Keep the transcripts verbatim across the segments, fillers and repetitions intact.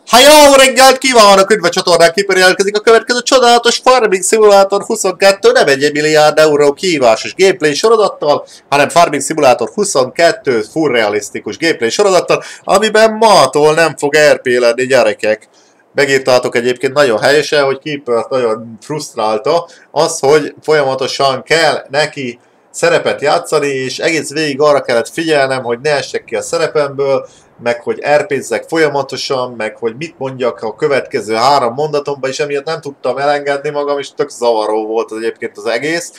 Ha jó reggelt kívánok, üdv a csatornán képen jelentkezik a következő csodálatos Farming Simulator huszonkettő, nem egy milliárd euró kihívásos gameplay sorozattal, hanem Farming Simulator huszonkettő full realisztikus gameplay sorozattal, amiben mától nem fog er pé lenni, gyerekek. Megírtátok egyébként nagyon helyesen, hogy Keepert nagyon frusztrálta az, hogy folyamatosan kell neki szerepet játszani, és egész végig arra kellett figyelnem, hogy ne essek ki a szerepemből, meg hogy er pézzek folyamatosan, meg hogy mit mondjak a következő három mondatomban, és emiatt nem tudtam elengedni magam, és tök zavaró volt az egyébként az egész,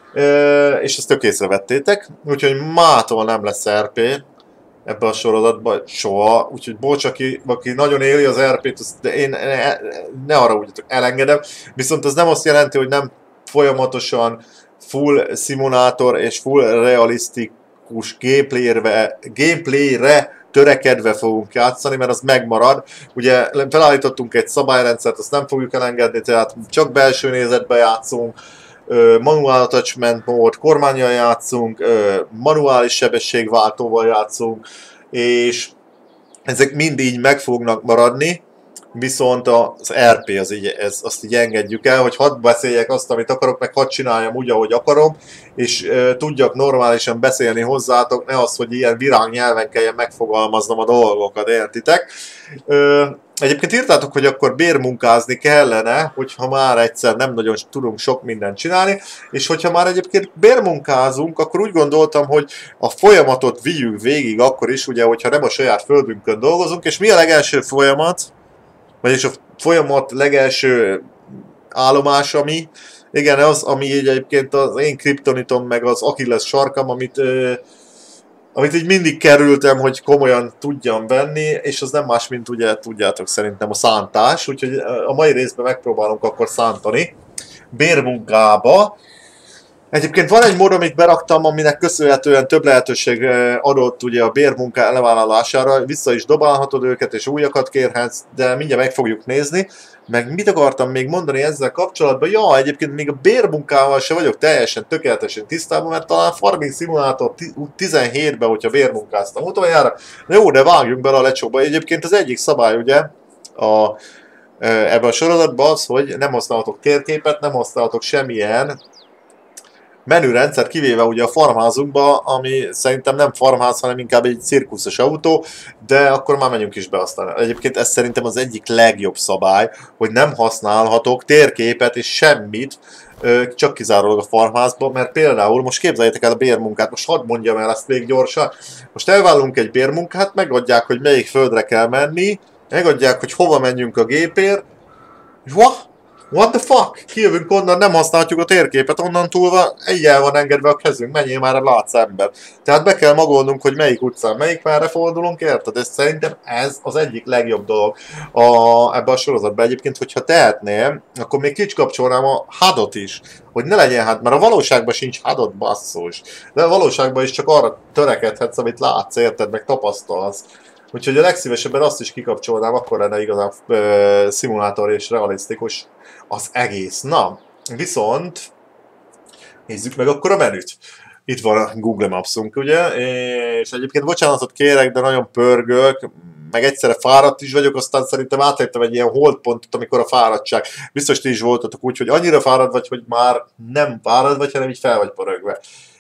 és ezt tök észrevettétek, úgyhogy mától nem lesz er pé ebben a sorozatban soha, úgyhogy bocs, aki, aki nagyon éli az er pét, de én ne, ne arra úgy elengedem, viszont ez nem azt jelenti, hogy nem folyamatosan full szimulátor és full realisztikus gameplayre, gameplayre törekedve fogunk játszani, mert az megmarad. Ugye felállítottunk egy szabályrendszert, azt nem fogjuk elengedni, tehát csak belső nézetbe játszunk, manuál attachment mód, kormánnyal játszunk, manuális sebességváltóval játszunk, és ezek mind így meg fognak maradni, viszont az er pé az így, ez, azt így engedjük el, hogy hadd beszéljek azt, amit akarok, meg hadd csináljam úgy, ahogy akarom, és e, tudjak normálisan beszélni hozzátok, ne az, hogy ilyen virág nyelven kelljen megfogalmaznom a dolgokat, értitek? E, egyébként írtátok, hogy akkor bérmunkázni kellene, hogyha már egyszer nem nagyon tudunk sok mindent csinálni, és hogyha már egyébként bérmunkázunk, akkor úgy gondoltam, hogy a folyamatot vigyük végig akkor is, ugye, hogyha nem a saját földünkön dolgozunk, és mi a legelső folyamat? Vagyis a folyamat legelső állomás, ami, igen, az, ami így egyébként az én kriptonitom, meg az Achilles sarkam, amit, ö, amit így mindig kerültem, hogy komolyan tudjam venni, és az nem más, mint ugye tudjátok szerintem a szántás, úgyhogy a mai részben megpróbálunk akkor szántani bérmunkába. Egyébként van egy mód, amit beraktam, aminek köszönhetően több lehetőség adott ugye a bérmunka elvállalására, vissza is dobálhatod őket és újakat kérhetsz, de mindjárt meg fogjuk nézni. Meg mit akartam még mondani ezzel kapcsolatban? Ja, egyébként még a bérmunkával se vagyok teljesen tökéletesen tisztában, mert talán Farming Simulator tizenhétben, hogyha bérmunkáztam utoljára. Jó, de vágjunk bele a lecsóba. Egyébként az egyik szabály ugye a, ebben a sorozatban az, hogy nem használhatok térképet, nem használhatok semmilyen menürendszert, kivéve ugye a farmházunkba, ami szerintem nem farmház, hanem inkább egy cirkuszos autó, de akkor már menjünk is be aztán. Egyébként ez szerintem az egyik legjobb szabály, hogy nem használhatok térképet és semmit, csak kizárólag a farmházban, mert például most képzeljétek el a bérmunkát, most hadd mondjam el ezt még gyorsan, most elvállunk egy bérmunkát, megadják, hogy melyik földre kell menni, megadják, hogy hova menjünk a gépért, és what? What the fuck? Kijövünk onnan, nem használhatjuk a térképet, onnan túlva így el van engedve a kezünk, menjél már, látsz ember. Tehát be kell magolnunk, hogy melyik utcán, melyik merre fordulunk, érted? És szerintem ez az egyik legjobb dolog a, ebben a sorozatban. Egyébként, hogyha tehetném, akkor még kicskapcsolnám a hádot is, hogy ne legyen hát, mert a valóságban sincs hádot, basszus. De a valóságban is csak arra törekedhetsz, amit látsz, érted, meg tapasztalsz. Úgyhogy a legszívesebben azt is kikapcsolnám, akkor lenne igazán uh, szimulátor és realisztikus az egész. Na, viszont nézzük meg akkor a menüt. Itt van a Google Maps-unk, ugye, és egyébként bocsánatot kérek, de nagyon pörgök, meg egyszerre fáradt is vagyok, aztán szerintem átléptem egy ilyen holdpontot, amikor a fáradtság. Biztos ti is voltatok úgy, hogy annyira fárad vagy, hogy már nem fárad vagy, hanem így fel vagy pörögve.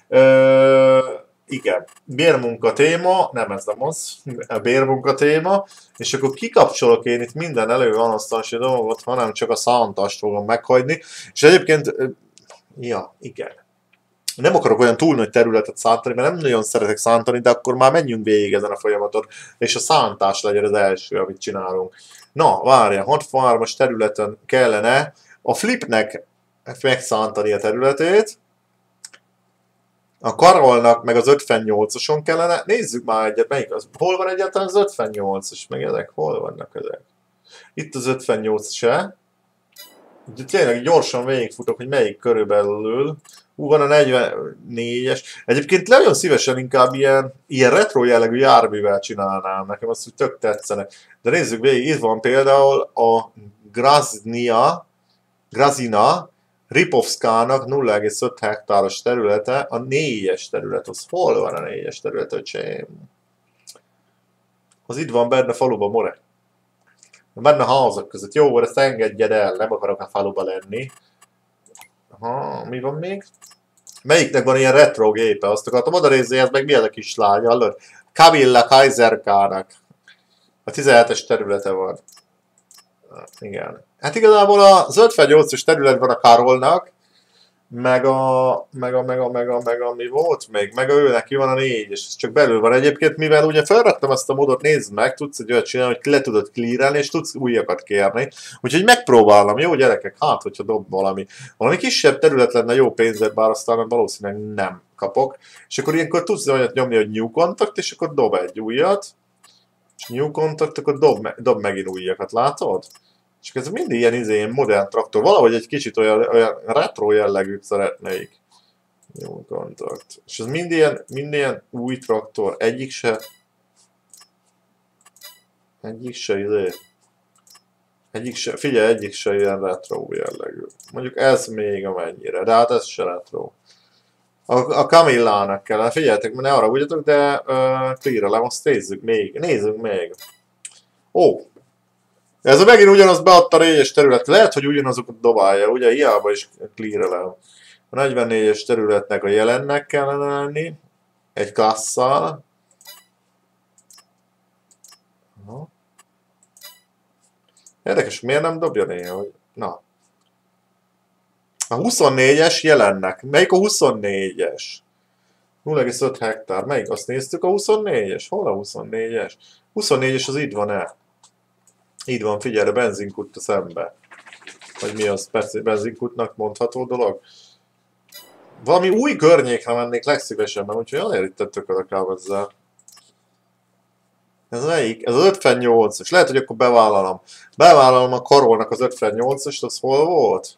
Ö Igen, bérmunka téma, nem ez nem az, a bérmunka téma, és akkor kikapcsolok én itt minden elővanasztási dolgot, hanem csak a szántast fogom meghagyni, és egyébként, ja, igen, nem akarok olyan túl nagy területet szántani, mert nem nagyon szeretek szántani, de akkor már menjünk végig ezen a folyamaton, és a szántás legyen az első, amit csinálunk. Na, várja, hat farmos területen kellene a flipnek megszántani a területét, a Karolnak meg az ötvennyolcason kellene, nézzük már egyet, melyik az, hol van egyáltalán az ötvennyolcas, meg ezek, hol vannak ezek? Itt az ötvennyolc-e. Ugye tényleg gyorsan végigfutok, hogy melyik körülbelül. Hú, van a negyvennégyes. Egyébként nagyon szívesen inkább ilyen, ilyen retro jellegű járművel csinálnám, nekem azt úgy tök tetszene. De nézzük végig, itt van például a Graznia, Grazina, Ripovszkának nulla egész öt hektáros területe, a négyes terület, az hol van a négyes terület, öcsém? Az itt van benne faluban, more. Benne a házak között. Jó, ezt engedjed el, nem akarok a faluba lenni. Aha, mi van még? Melyiknek van ilyen retro gépe? Azt akartam oda nézni, ez meg milyen a kislány, hallod? Camilla Kaiserkának. A tizenhetes területe van. Igen. Hát igazából az ötvennyolcas terület van a Karolnak, meg a, meg a, meg a, meg a, meg a, mi volt még? Meg a ő neki van a négy, és ez csak belül van egyébként, mivel ugye felraktam ezt a módot, nézd meg, tudsz egy olyat csinálni, hogy le tudod clearelni, és tudsz újakat kérni. Úgyhogy megpróbálom, jó gyerekek, hát, hogyha dob valami. Valami kisebb terület lenne jó pénzért, bár aztán valószínűleg nem kapok. És akkor ilyenkor tudsz olyat nyomni, hogy new contact, és akkor dob egy újat. És new contact, akkor dob, dob megint újakat, látod? És ez mindig ilyen, izé, ilyen modern traktor. Valahogy egy kicsit olyan, olyan retro jellegűt szeretnék. Jó kontakt. És ez mind ilyen, mind ilyen új traktor. Egyik se... Egyik se, izé... Egyik se, figyelj, egyik se ilyen retro jellegű. Mondjuk ez még amennyire, de hát ez se retro. A, a Camillának kellene, figyeljetek, ne arra ugyatok, de uh, clearelem, azt nézzük még, nézzünk még. Ó! Ez a megint ugyanaz beadta a négyes terület. Lehet, hogy ugyanazokat dobálja, ugye? Hiába is clearelem. A negyvennégyes területnek a jelennek kellene lenni. Egy klasszal. Érdekes, miért nem dobja néha, hogy... Na. A huszonnégyes jelennek. Melyik a huszonnégyes? nulla egész öt hektár. Melyik? Azt néztük a huszonnégyes? Hol a huszonnégyes? huszonnégyes az itt van-e? Így van, figyelj, a benzinkút a szembe. Vagy mi az benzinkútnak mondható dolog? Valami új környékre mennék legszívesebben, úgyhogy azért itt tökölök rá ezzel. Ez melyik? Ez az ötvennyolcas. Lehet, hogy akkor bevállalom. Bevállalom a Karolnak az ötvennyolcast, az hol volt?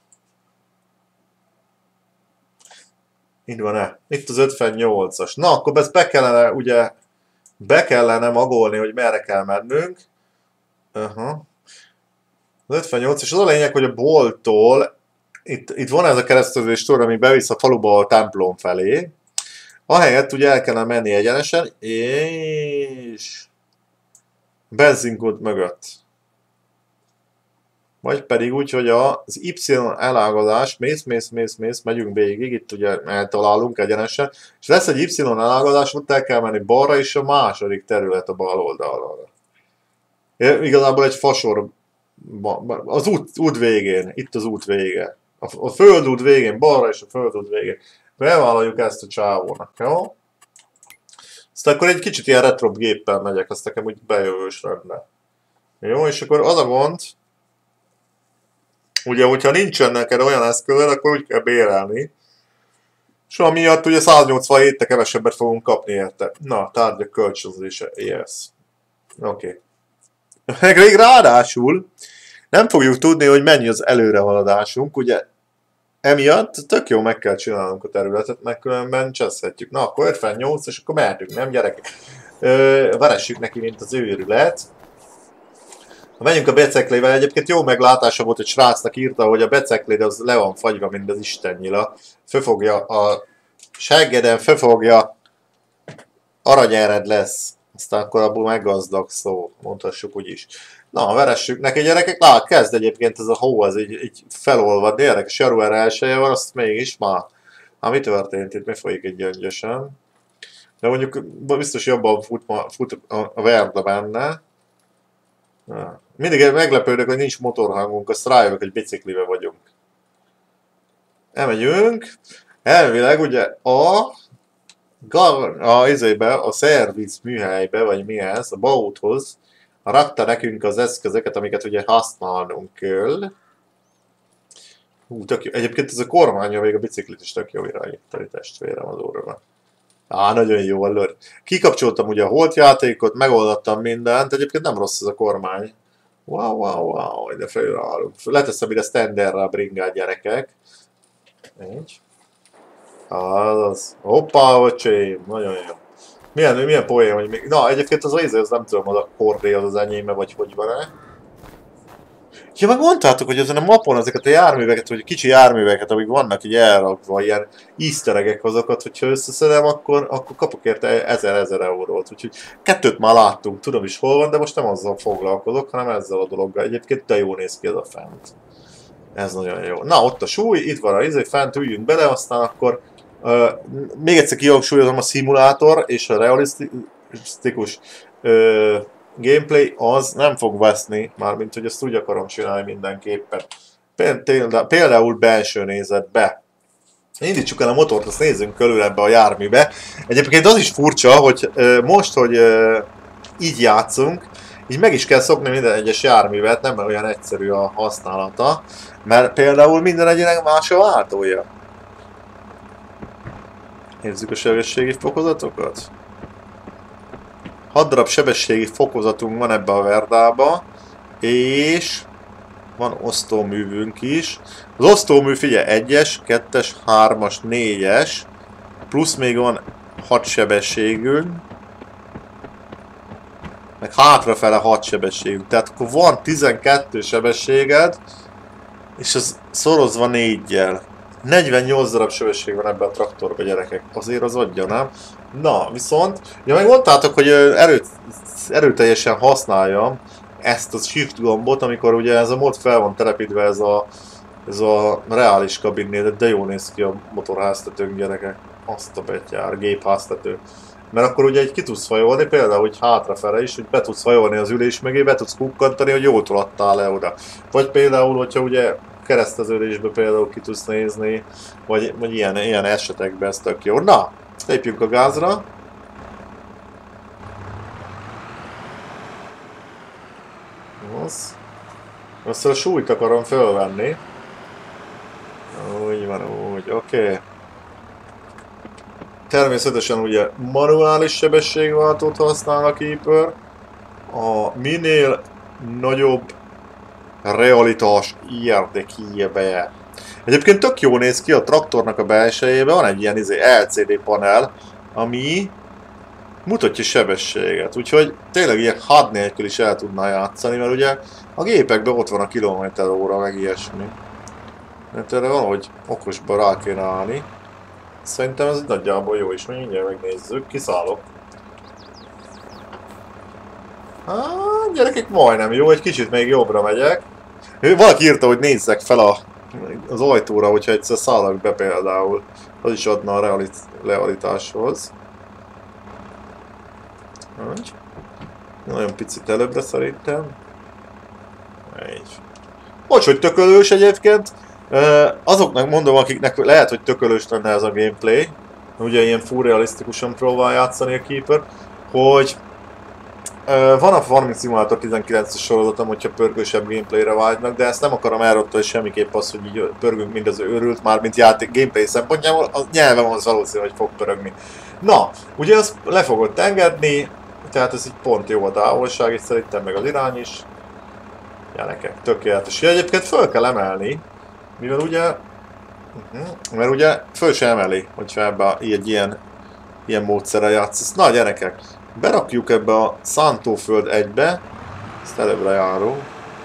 Itt van-e? Itt az ötvennyolcas. Na, akkor ezt be kellene, ugye, be kellene magolni, hogy merre kell mennünk. Uh-huh. Az ötvennyolc, és az a lényeg, hogy a bolttól, itt, itt van ez a keresztezés tor, ami bevisz a faluba a templom felé. Ahelyett ugye el kellene menni egyenesen, és benzinkút mögött. Vagy pedig úgy, hogy az Y elágazás, mész, mész, mész, mész, megyünk végig, itt ugye eltalálunk egyenesen, és lesz egy Y elágazás, ott el kell menni balra, és a második terület a bal oldalra. Igazából egy fasor az út, út végén, itt az út vége. A, a földút végén, balra és a földút végén. Bevállaljuk ezt a csávónak, jó? Aztán akkor egy kicsit ilyen retro géppel megyek, azt nekem úgy bejövős lenne. Jó, és akkor az a gond, ugye, hogyha nincsen neked olyan eszközöd, akkor úgy kell bérelni. És amiatt ugye száznyolcvanhét-te kevesebbet fogunk kapni érte. Na, tárgyak kölcsönzése, yes. Oké. Okay. Meg még ráadásul nem fogjuk tudni, hogy mennyi az előrehaladásunk, ugye emiatt tök jó meg kell csinálnunk a területet, meg különben cseszhetjük. Na, akkor ötvennyolc, és akkor mehetünk, nem gyerekek? Veressük neki, mint az őrület. Ha menjünk a beceklével, egyébként jó meglátása volt, hogy srácnak írta, hogy a becekléd az le van fagyva, mint az istennyila. Fölfogja a seggeden, fölfogja, aranyered lesz. Aztán akkor abból meggazdag szó, mondhassuk úgy is. Na, veressük neki, gyerekek. Lát, kezd egyébként ez a hó, ez így, így felolvadni. Érdekes, január elsője van, azt mégis már. Hát mi történt itt? Mi folyik egy gyöngyösen? De mondjuk biztos jobban fut, fut a Verda benne. Na. Mindig meglepődök, hogy nincs motorhangunk, azt rájövök, hogy biciklivel vagyunk. Elmegyünk. Elvileg ugye a... a izébe, a szerviz műhelybe, vagy mi ez, a bauthoz rakta nekünk az eszközöket, amiket ugye használnunk kell. Hú, tök jó. Egyébként ez a kormánya még a biciklit is tök jó irányítani, testvérem az óra. Á, nagyon jó, allor. Kikapcsoltam ugye a holtjátékot, megoldottam mindent, egyébként nem rossz ez a kormány. Wow, wow, wow, de felülállunk. Leteszem ide standardra a bringát, gyerekek. Így. Azaz. Hoppá, öcsém, nagyon jó. Milyen, milyen poén, hogy még... Na, egyébként az lézer, az nem tudom, az a kordé az az enyéme, vagy hogy van-e. Ja, meg mondtátok, hogy ezen a mapon ezeket a járműveket, vagy kicsi járműveket, amik vannak így elrakva, ilyen easter egg azokat, hogyha összeszedem, akkor, akkor kapok érte ezer-ezer eurót. Úgyhogy kettőt már láttunk, tudom is hol van, de most nem azzal foglalkozok, hanem ezzel a dologgal. Egyébként de jó néz ki ez a fent. Ez nagyon jó. Na, ott a súly, itt van a izé, fent üljünk bele, aztán akkor uh, még egyszer kihangsúlyozom, a szimulátor és a realisztikus uh, gameplay az nem fog veszni, mármint hogy ezt úgy akarom csinálni mindenképpen. Például belső nézetbe. Indítsuk el a motort, azt nézzünk körül ebbe a járműbe. Egyébként az is furcsa, hogy uh, most, hogy uh, így játszunk, így meg is kell szokni minden egyes járművet, nem olyan egyszerű a használata, mert például minden egyének más a váltója. Nézzük a sebességi fokozatokat. hat darab sebességi fokozatunk van ebbe a Verdába, és van osztóművünk is. Az osztómű, figyelj, egyes, kettes, hármas, négyes, plusz még van hat sebességünk, meg hátrafele hat sebességünk. Tehát akkor van tizenkettő sebességed, és az szorozva négyel. negyvennyolc darab sebesség van ebben a traktorban, gyerekek. Azért az adja, nem? Na, viszont, ja, meg mondtátok, hogy erőt, erőteljesen használjam ezt a shift gombot, amikor ugye ez a mod fel van telepítve, ez a, ez a reális kabinnél, de jó néz ki a motorháztetőnk, gyerekek. Azt a betyár, gépháztető. Mert akkor ugye egy ki tudsz hajolni, például hogy hátrafele is, hogy be tudsz hajolni az ülés mögé, be tudsz kukkantani, hogy jól toladtál le oda. Vagy például, hogyha ugye kereszteződésbe például ki tudsz nézni, vagy, vagy ilyen, ilyen esetekben ez tök jó. Na, lépjünk a gázra. Az. Azt a súlyt akarom fölvenni. Úgy van, úgy, oké. Okay. Természetesen ugye manuális sebességváltót használ a Keeper. A minél nagyobb realitás érdekében. Egyébként tök jó néz ki a traktornak a belsejében, van egy ilyen izé, el cé dé panel, ami mutatja sebességet. Úgyhogy tényleg ilyen há dé nélkül is el tudná játszani, mert ugye a gépekben ott van a kilométer óra, meg ilyesmi. Mert erre valahogy okosba rá kéne állni. Szerintem ez nagyjából jó is, mindjárt megnézzük, kiszállok. Hát, gyerekek, majdnem jó, egy kicsit még jobbra megyek. Valaki írta, hogy nézzek fel a, az ajtóra, hogyha egyszer szállok be például. Az is adna a realit, realitáshoz. Hogy? Nagyon picit előbbre szerintem. Így. Bocs, hogy tökölős egyébként. Azoknak mondom, akiknek lehet, hogy tökölős lenne ez a gameplay, ugye ilyen full realisztikusan próbál játszani a Keeper, hogy van a Farming Simulator tizenkilences sorozatom, hogyha pörgősebb gameplayre vágynak, de ezt nem akarom elrottani semmiképp az, hogy így pörgünk mind az őrült, már mint játék gameplay szempontjából, a nyelvem az valószínű, hogy fog pörögni. Na, ugye azt le fogod engedni, tehát ez így pont jó a távolság, és szerintem meg az irány is. Gyerekek, tökéletes. Ja, egyébként föl kell emelni, mivel ugye, uh-huh, mert ugye föl sem emeli, hogyha ebbe egy ilyen, ilyen módszerrel játszasz. Na gyerekek, berakjuk ebbe a Szántóföld egybe, ezt előbbre járunk.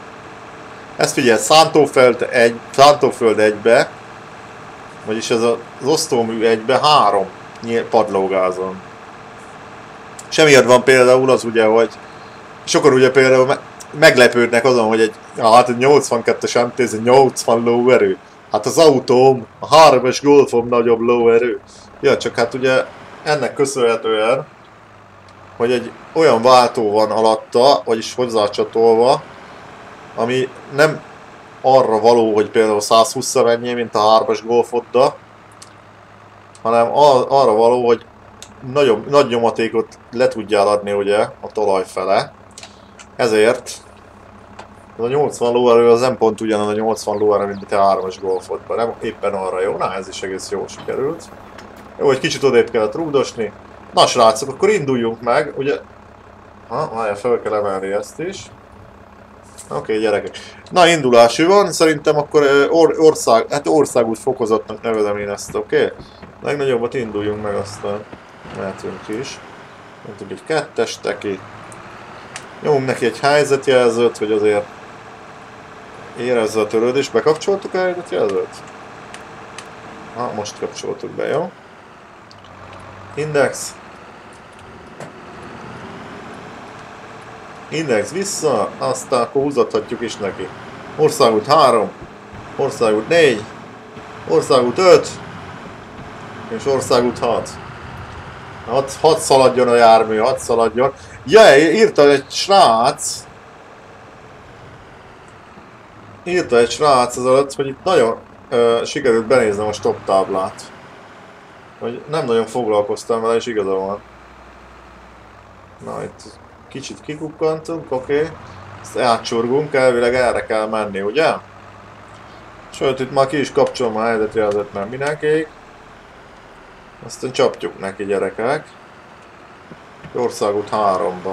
Ezt figyelj, Szántóföld egy, Szántóföld egybe, vagyis ez az osztómű egybe három padlógázon. Semmiért van például az ugye, hogy sokan ugye például meglepődnek azon, hogy egy, hát egy nyolcvankettes em té, ez egy nyolcvan lóerő. Hát az autóm, a hármas Golfom nagyobb lóerő. Ja, csak hát ugye ennek köszönhetően, hogy egy olyan váltó van alatta, vagyis hozzácsatolva, ami nem arra való, hogy például százhúszra menjél, mint a hármas Golfodda, hanem arra való, hogy nagyobb, nagy nyomatékot le tudjál adni ugye a talaj fele. Ezért ez a nyolcvan lóerő az nem pont ugyanaz a nyolcvan lóerő, mint a hármas Golfodban, nem éppen arra jó. Na, ez is egész jól sikerült. Jó, hogy kicsit odébb kellett rúdosni. Na srácok, akkor induljunk meg, ugye... Ha, várjál, fel kell emelni ezt is. Oké, okay, gyerekek. Na, indulási van, szerintem akkor or ország, hát országút fokozatnak nevezem én ezt, oké? Okay? Legnagyobbat induljunk meg, aztán mehetünk is. Mondjuk egy kettes teki. Nyomunk neki egy helyzetjelzőt, hogy azért Érezze a törődést. Bekapcsoltuk el a jelzőt? Ha, most kapcsoltuk be, jó? Index. Index vissza, aztán akkor húzathatjuk is neki. Országút három, országút négy, országút öt, és országút hat. Hadd hat szaladjon a jármű, hadd szaladjon. Ja, írta egy srác. Írta egy srác az alatt, hogy itt nagyon uh, sikerült benéznem a stop táblát. Hogy nem nagyon foglalkoztam vele, és igaza van. Na, itt kicsit kikukkantunk, oké. Okay. Ezt átcsorgunk, elvileg erre kell menni, ugye? Sőt, itt már ki is kapcsolom a helyzetjelzőt, mert mindenkéig. Aztán csapjuk neki, gyerekek. Országút háromba.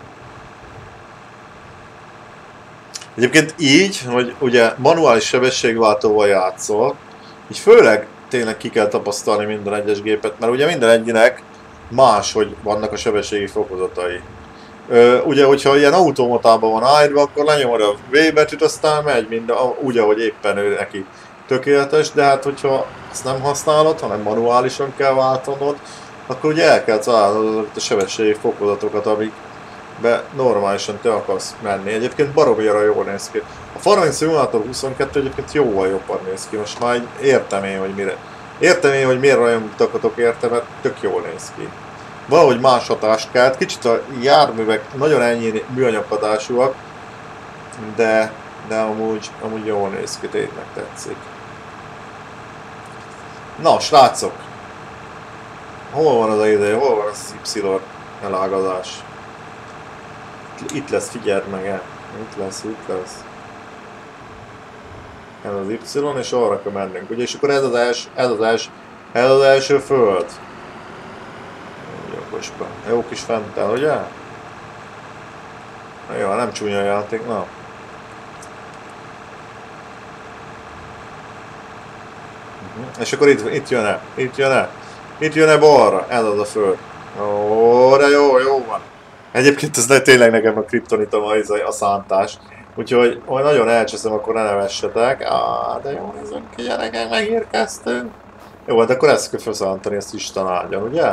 Egyébként így, hogy ugye manuális sebességváltóval játszol, így főleg tényleg ki kell tapasztalni minden egyes gépet, mert ugye minden egyinek más, hogy vannak a sebességi fokozatai. Ö, ugye, hogyha ilyen automatában van állítva, akkor lenyomod a V betűt, aztán megy minden, úgy, ahogy éppen ő neki tökéletes, de hát hogyha ezt nem használod, hanem manuálisan kell váltanod, akkor ugye el kell találnod a sebességi fokozatokat, amikbe normálisan te akarsz menni. Egyébként baromira jól néz ki. A Farming Simulator huszonkettő egyébként jóval jobban néz ki, most már értem én, hogy mire. Értem én, hogy miért rajongtatok érte, mert tök jól néz ki. Valahogy más hatást kelt, kicsit a járművek nagyon ennyi műanyaghatásúak, de, de amúgy, amúgy jól néz ki, tényleg tetszik. Na, srácok! Hol van az a ide? Hol van az Y elágazás? Itt lesz, figyeld meg el. Itt lesz, itt lesz. Ez az Y, és arra kell mennünk. Ugye, és akkor ez az első, ez az első, ez az első föld. Jó kis fentel, ugye? Jó, nem csúnya a játék, na. Uh-huh. És akkor itt, itt jön-e, itt jön-e, itt jön-e balra, ez az a föld. Ó, de jó, jó van. Egyébként ez tényleg nekem a kriptonitom a, a szántás. Úgyhogy, ha nagyon elcseszem, akkor ne nevessetek. Á, de jó nézünk ki, gyerekek, megérkeztünk. Jó, hát akkor ezt kell felszántani, ezt Isten áldjon, ugye?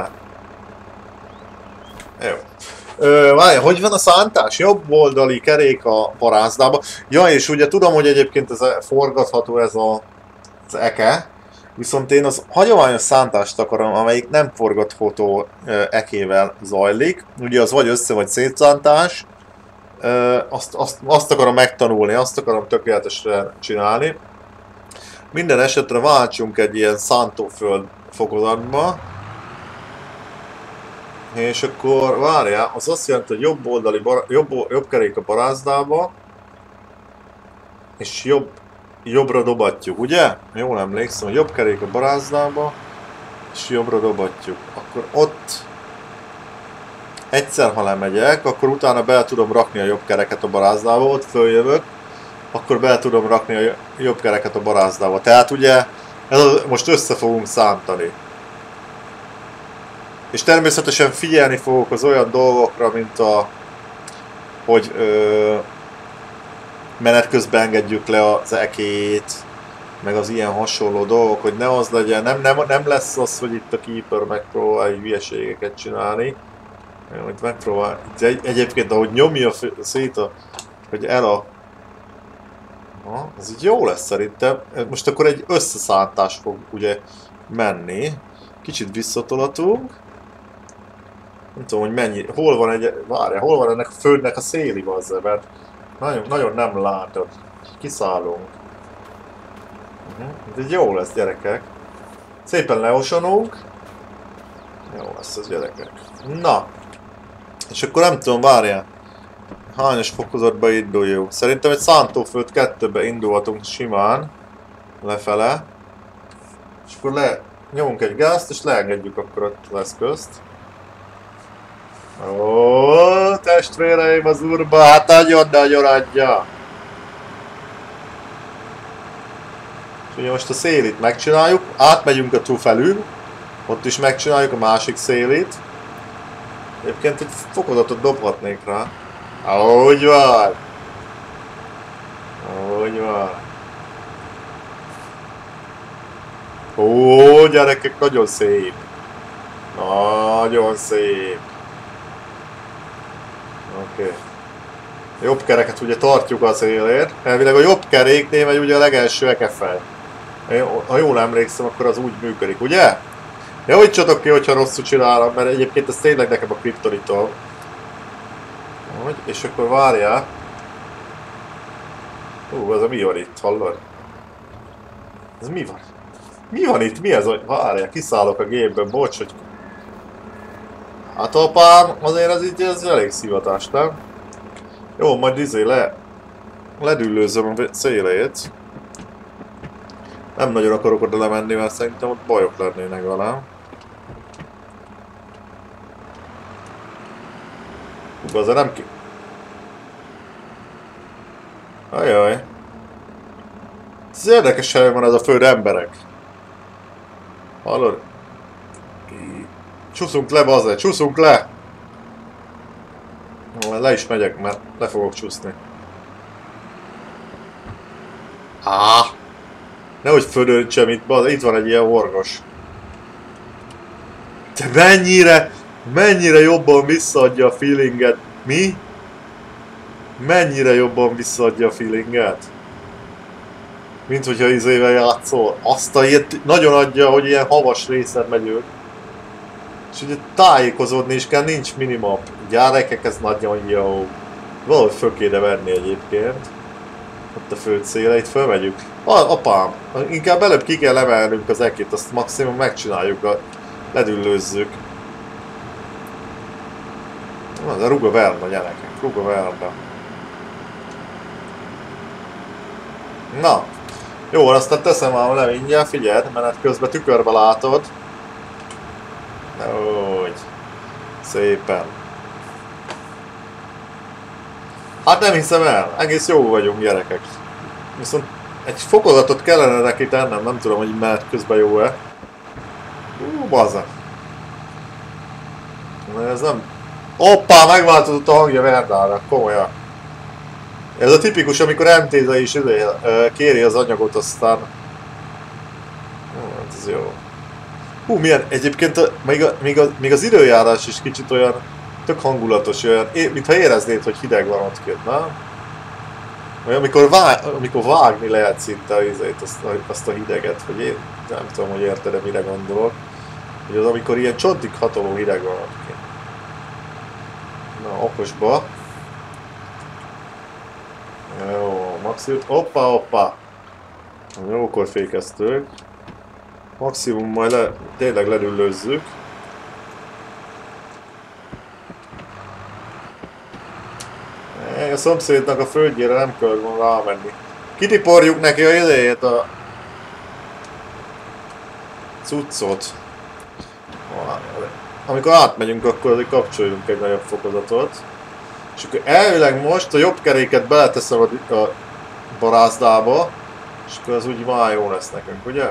Jó. Ö, várj, hogy van a szántás? Jobb oldali kerék a parázdába. Ja, és ugye tudom, hogy egyébként ez a forgatható ez a, az eke, viszont én az hagyományos szántást akarom, amelyik nem forgatható ekével zajlik. Ugye az vagy össze, vagy szétszántás. Ö, azt, azt, azt akarom megtanulni, azt akarom tökéletesen csinálni. Minden esetre váltsunk egy ilyen szántóföld fokozatba. És akkor várjál, az azt jelenti, hogy jobb oldali, bar, jobb, jobb kerék a barázdába, és jobb, jobbra dobatjuk, ugye? Jól emlékszem, hogy jobb kerék a barázdába, és jobbra dobatjuk. Akkor ott egyszer, ha lemegyek, akkor utána be tudom rakni a jobb kereket a barázdába, ott följövök, akkor be tudom rakni a jobb kereket a barázdába. Tehát ugye, ez az, most össze fogunk szántani. És természetesen figyelni fogok az olyan dolgokra, mint a, hogy ö, menet közben engedjük le az ekét, meg az ilyen hasonló dolgok, hogy ne az legyen, nem, nem, nem lesz az, hogy itt a Keeper megpróbál egy hülyeségeket csinálni. Itt megpróbál, itt egy, egyébként ahogy nyomja szét, a, hogy el a... Ha, ez így jó lesz szerintem. Most akkor egy összeszántás fog ugye menni. Kicsit visszatolatunk. Nem tudom, hogy mennyi, hol van egy, várjál, hol van ennek a földnek a széli bazze, mert nagyon, nagyon nem látod. Kiszállunk. Uh-huh. Ez jó lesz, gyerekek. Szépen leosanunk. Jó lesz ez, gyerekek. Na. És akkor nem tudom, várjál. Hányos fokozatba induljunk? Szerintem egy szántóföld kettőbe indulhatunk simán. Lefele. És akkor le nyomunk egy gázt, és leengedjük akkor ott lesz közt. Ó, testvéreim az Úrba, hát nagyon-nagyon adja! És ugye most a szélit megcsináljuk, átmegyünk a trufelül, ott is megcsináljuk a másik szélit. Egyébként egy fokozatot dobhatnék rá. Ahogy van! Ahogy Úgy van. Ó, gyerekek, nagyon szép. Nagyon szép. Oké. Okay. Jobb kereket ugye tartjuk a szélért. Elvileg a jobb keréknél megy ugye a legelső ekefej. Ha jól emlékszem, akkor az úgy működik, ugye? Javítsatok ki, hogyha rosszul csinálom, mert egyébként ez tényleg nekem a kriptonitól. És akkor várjál. Hú, az a mi van itt, hallod? Ez mi van? Mi van itt? Mi ez? Várjál, kiszállok a gépből, bocs, hogy... Hát apám, azért ez így ez elég szivatás, nem? Jó, majd izé le... ledüllőzöm a szélét. Nem nagyon akarok oda lemenni, mert szerintem ott bajok lennének velem. Hú, azért nem ki... Ajaj. Ez érdekes helyen van ez a föld, emberek. Hallod? Csúszunk le, bazze, csúszunk le! Le is megyek, mert le fogok csúszni. Áh! Nehogy földöntsem itt, bazze, itt van egy ilyen horgos. Te mennyire, mennyire jobban visszaadja a feelinget. Mi? Mennyire jobban visszaadja a feelinget? Mint hogyha izével játszol. Azt a ilyet nagyon adja, hogy ilyen havas részen megyünk. És ugye tájékozódni is kell, nincs minimap. Gyerekek, ez nagyon jó. Valahogy föl kéne venni egyébként. Ott a földszéle, itt fölmegyünk. Ah, apám, inkább előbb ki kell emelnünk az ekét, azt maximum megcsináljuk, a... ledüllőzzük. Az a ruga verna, gyerekek, ruga verna. Na, jó, aztán teszem már le mindjárt, figyeld, menet közben tükörbe látod. Úgy. Szépen. Hát nem hiszem el, egész jó vagyunk, gyerekek. Viszont egy fokozatot kellene neki tennem, nem tudom, hogy menet közben jó-e. Hú, bazza. Ez nem... Hoppá, megváltozott a hangja Verdára, komolyan. Ez a tipikus, amikor em té-zel is kéri az anyagot, aztán... Hát ez jó. Hú, milyen, egyébként még, a, még, a, még az időjárás is kicsit olyan tök hangulatos, olyan, mintha éreznéd, hogy hideg van ott két, nem? Olyan, amikor, vág, amikor vágni lehet szinte azért, azt, azt a hideget, vagy én nem tudom, hogy érted-e, mire gondolok. Hogy az, amikor ilyen csontig hatoló hideg van ott két. Na, okosba. Jó, maximum, hoppá, hoppá. Jókor fékeztük. Maximum majd le, tényleg ledüllőzzük. A szomszédnak a földjére nem kell rámenni. Kitiporjuk neki a idejét, a cuccot. Amikor átmegyünk, akkor azért kapcsoljunk egy nagyobb fokozatot. És akkor elvileg most a jobb keréket beleteszem a, a barázdába, és akkor az úgy már jó lesz nekünk, ugye?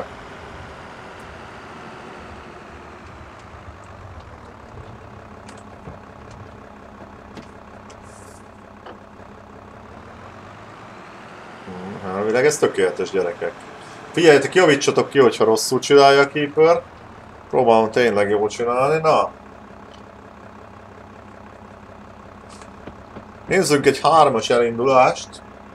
Elvileg ez tökéletes, gyerekek. Figyeljetek, javítsatok ki, hogyha rosszul csinálja a Keeper. Próbálom tényleg jól csinálni, na. Nézzünk egy hármas elindulást.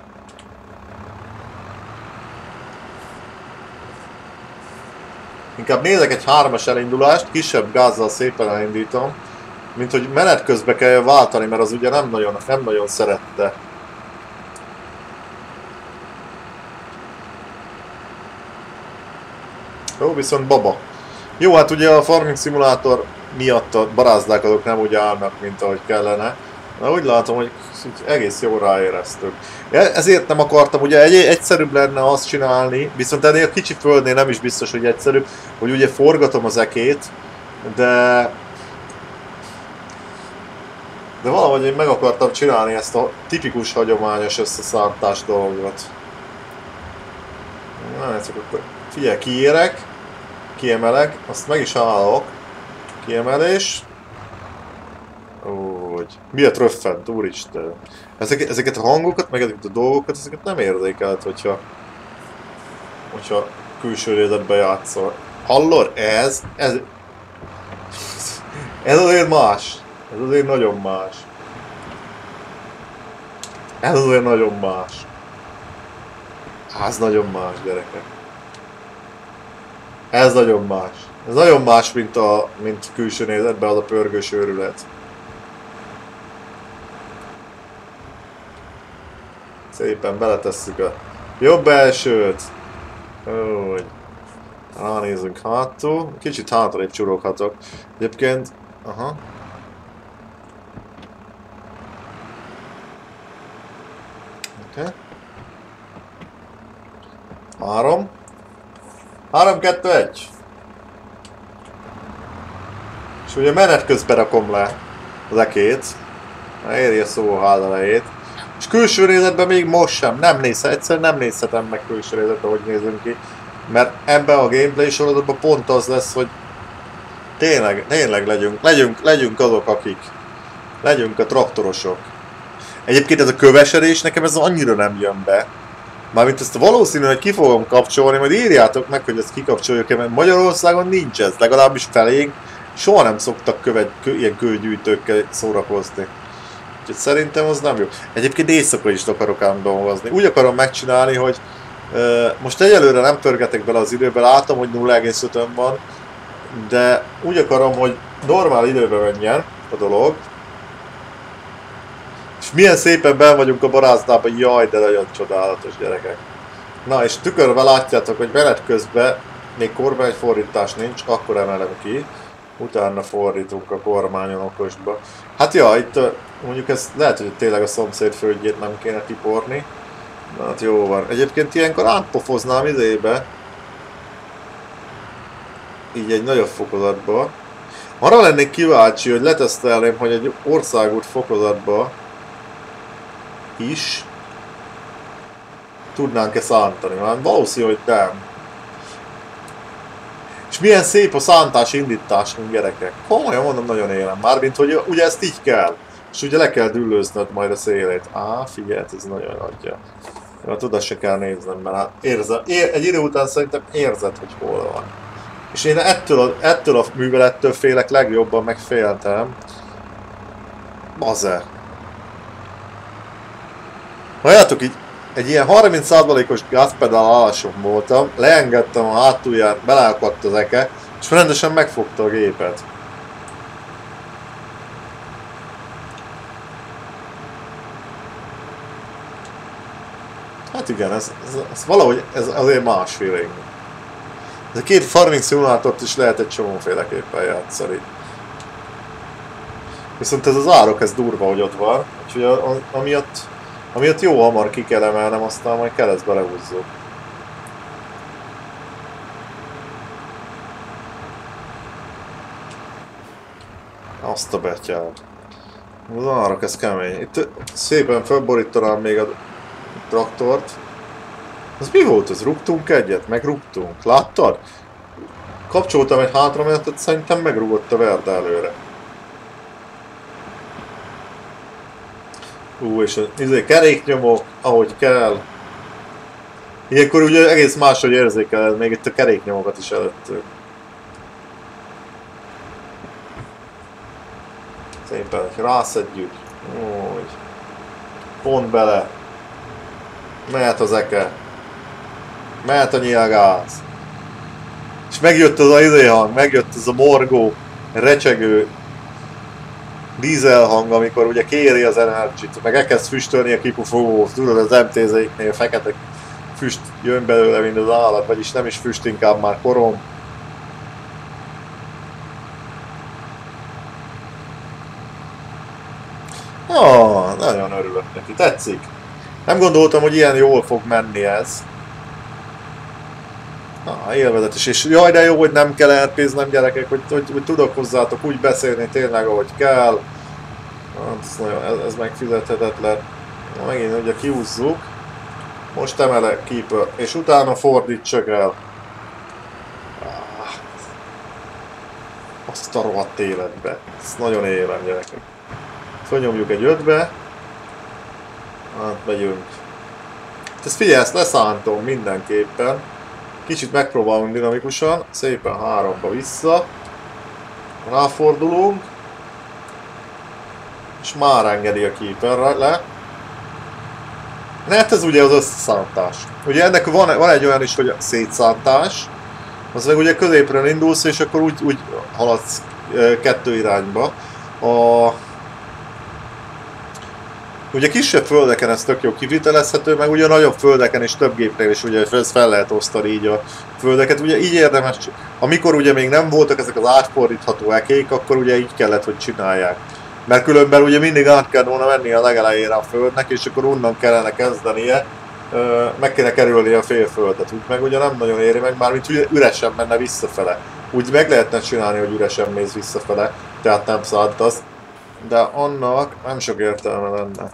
Inkább nézek egy hármas elindulást, kisebb gázzal szépen elindítom, mint hogy menet közben kell váltani, mert az ugye nem nagyon, nem nagyon szerette. Jó, viszont baba. Jó, hát ugye a Farming Simulator miatt a barázdák azok nem úgy állnak, mint ahogy kellene. De úgy látom, hogy egész jól ráéreztük. Ezért nem akartam, ugye egy egyszerűbb lenne azt csinálni, viszont ennél a kicsi földnél nem is biztos, hogy egyszerűbb, hogy ugye forgatom az ekét, de... De valahogy én meg akartam csinálni ezt a tipikus hagyományos összeszántás dolgot. Na, ez akkor figyelj, kiérek, kiemelek, azt meg is állok. Kiemelés. Úgy. vagy? Miért röffent, úristen? Ezek, ezeket a hangokat, meg ezeket a dolgokat, ezeket nem érzékelt, hogyha... hogyha külső nézetben játszol. Hallod? Ez... ez... Ez azért más. Ez azért nagyon más. Ez azért nagyon más. Ez nagyon más, gyerekek. Ez nagyon más. Ez nagyon más, mint a mint külső nézetben az a pörgős őrület. Szépen beletesszük a jobb elsőt. Úgy. Ránézzünk hátul. Kicsit hátrébb csuroghatok. Egyébként... Aha. Oké. Okay. Három. Három, kettő, egy. És ugye menet közben rakom le az ekét. Érje szó a ház elejét. És külső nézetben még most sem. Nem nézhet, egyszerűen nem nézhetem meg külső nézetben, hogy nézünk ki. Mert ebben a gameplay sorozatban pont az lesz, hogy tényleg, tényleg legyünk, legyünk, legyünk azok, akik. Legyünk a traktorosok. Egyébként ez a kövesedés nekem ez annyira nem jön be. Mármint ezt valószínűleg hogy ki fogom kapcsolni, majd írjátok meg, hogy ezt kikapcsoljuk-e, mert Magyarországon nincs ez, legalábbis felénk. Soha nem szoktak követ, kö, ilyen kőgyűjtőkkel szórakozni. Úgyhogy szerintem az nem jó. Egyébként éjszaka is akarok ám dolgozni. Úgy akarom megcsinálni, hogy uh, most egyelőre nem pörgetek bele az időbe, látom, hogy nulla egész ötön van, de úgy akarom, hogy normál időbe menjen a dolog. És milyen szépen benn vagyunk a barázdában, jaj, de nagyon csodálatos, gyerekek. Na, és tükörbe látjátok, hogy menet közben még kormányfordítás nincs, akkor emelem ki. Utána fordítunk a kormányon okosba. Hát ja, itt mondjuk ez lehet, hogy tényleg a szomszéd földjét nem kéne tiporni. Na hát jó van. Egyébként ilyenkor átpofoznám izébe. Így egy nagyobb fokozatba. Arra lennék kíváncsi, hogy letesztelném, hogy egy országút fokozatba is tudnánk-e szántani. Már valószínű, hogy nem. És milyen szép a szántás indításunk, gyerekek. Komolyan mondom, nagyon élem. Mármint, hogy ugye ezt így kell. És ugye le kell düllőznöd majd a szélét. Á, figyelj, ez nagyon adja. Hát oda se kell néznem, mert hát érzem. Ér, egy idő után szerintem érzed, hogy hol van. És én ettől a, ettől a művelettől félek legjobban, meg féltem. Baze. Halljátok, így egy ilyen harminc százalékos gázpedál alason voltam, leengedtem a hátulján, beleakadt az eke, és rendesen megfogta a gépet. Hát igen, ez, ez, ez valahogy ez azért más feeling. Ez a két farming szimulátort is lehet egy csomóféleképpen játszani. Viszont ez az árok, ez durva, hogy ott van, úgyhogy a, a, amiatt, amiatt jó hamar ki kell emelnem, aztán majd keresztbe lehúzzuk. Azt a betyát. Az árok, ez kemény. Itt szépen felborítanám még a traktort. Az mi volt? Az rúgtunk egyet? Megrúgtunk. Láttad? Kapcsoltam egy hátramenetet, szerintem megrúgott a Verde előre. Ú, és az izé, keréknyomok, ahogy kell. Ilyenkor ugye egész máshogy érzékeled, még itt a keréknyomokat is előttünk. Szépen rászedjük. Úgy. Pont bele. Mehet az eke. Mehet a nyílgáz. És megjött az a izé hang, megjött az a morgó, recsegő dízelhang, amikor ugye kéri az energit, meg elkezd füstölni a kipufogó, tudod, az em té zé-knél fekete füst jön belőle, mint az állat, vagyis nem is füst, inkább már korom. Ah, nagyon örülök neki, tetszik. Nem gondoltam, hogy ilyen jól fog menni ez. Ah, élvezetes, és jaj, de jó, hogy nem kell er péznem, gyerekek, hogy, hogy, hogy tudok hozzátok úgy beszélni tényleg, ahogy kell. Hát, ez, nagyon, ez, ez megfizethetetlen. Na, megint ugye kiúzzuk. Most emelek keeper, és utána fordítsak el. Ah, azt a rohadt életbe. Ez nagyon élem, gyerekek. Fölnyomjuk egy ötbe. Hát megyünk. Ezt figyelj, ezt leszántom mindenképpen. Kicsit megpróbálunk dinamikusan. Szépen háromba vissza. Ráfordulunk. És már engedi a keeper le. Hát ez ugye az összeszántás. Ugye ennek van, van egy olyan is, hogy a szétszántás. Az meg ugye középről indulsz, és akkor úgy, úgy haladsz kettő irányba. A... Ugye kisebb földeken ez tök jó kivitelezhető, meg ugye nagyobb földeken és több gépnél is ugye fel lehet osztani így a földeket. Ugye így érdemes, amikor ugye még nem voltak ezek az átfordítható ekék, akkor ugye így kellett, hogy csinálják. Mert különben ugye mindig át kell volna menni a legelejére a földnek, és akkor onnan kellene kezdenie, meg kéne kerülni a félföldet. Úgy meg ugye nem nagyon éri meg, mármint ugye üresen menne visszafele. Úgy meg lehetne csinálni, hogy üresen mész visszafele, tehát nem szántasz. De annak nem sok értelme lenne.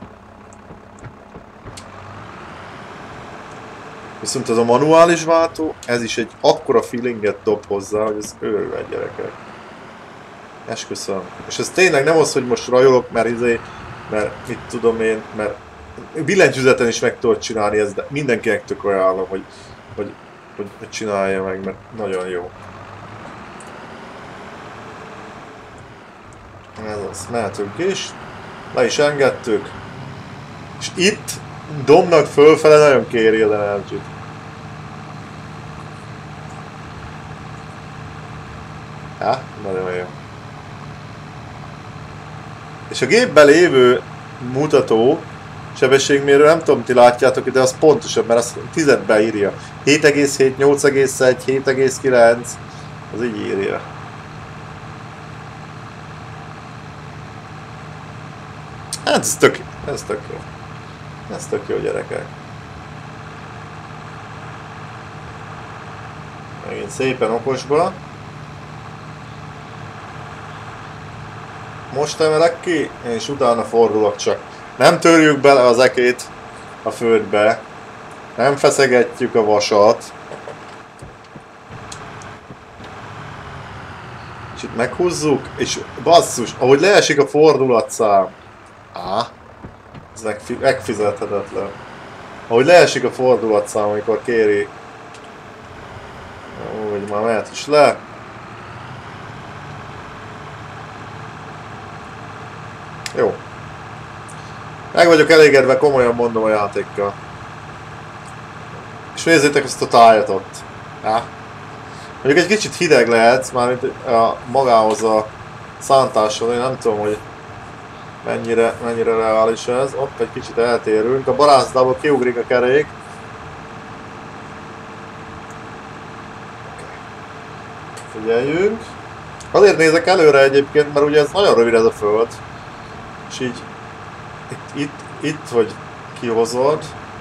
Viszont ez a manuális váltó, ez is egy akkora feelinget dob hozzá, hogy ez őrület, gyerekek. Esküszöm. És ez tényleg nem az, hogy most rajolok, mert izé, mert mit tudom én, mert billentyűzeten is meg tudod csinálni ezt, de mindenkinek tök ajánlom, hogy, hogy, hogy, hogy csinálja meg, mert nagyon jó. Ez az, mehetünk is. Le is engedtük. És itt Domnak fölfele nagyon kéri az energy-t. Ja, nagyon jó. És a gépben lévő mutató sebességmérő, nem tudom, ti látjátok, de az pontosabb, mert az tizedbe írja. hét egész hét, nyolc egész egy, hét egész kilenc, az így írja. Hát ez tök, ez tök jó. Ez tök jó, gyerekek. Megint szépen okosba. Most emelek ki, és utána fordulok csak. Nem törjük bele az ekét a földbe. Nem feszegetjük a vasat. És itt meghúzzuk, és basszus, ahogy leesik a fordulatszám. Á, ez megfizethetetlen. Ahogy leesik a fordulatszám, amikor kéri. Úgy, már mehet is le. Jó. Meg vagyok elégedve, komolyan mondom a játékkal. És nézzétek ezt a tájat ott. Ja. Mondjuk egy kicsit hideg lehet, mármint a, magához a szántással, én nem tudom, hogy mennyire, mennyire reális ez. Ott egy kicsit eltérünk. A barázdából kiugrik a kerék. Figyeljünk. Azért nézek előre egyébként, mert ugye ez nagyon rövid ez a föld. És így itt, itt, itt hogy kihozod,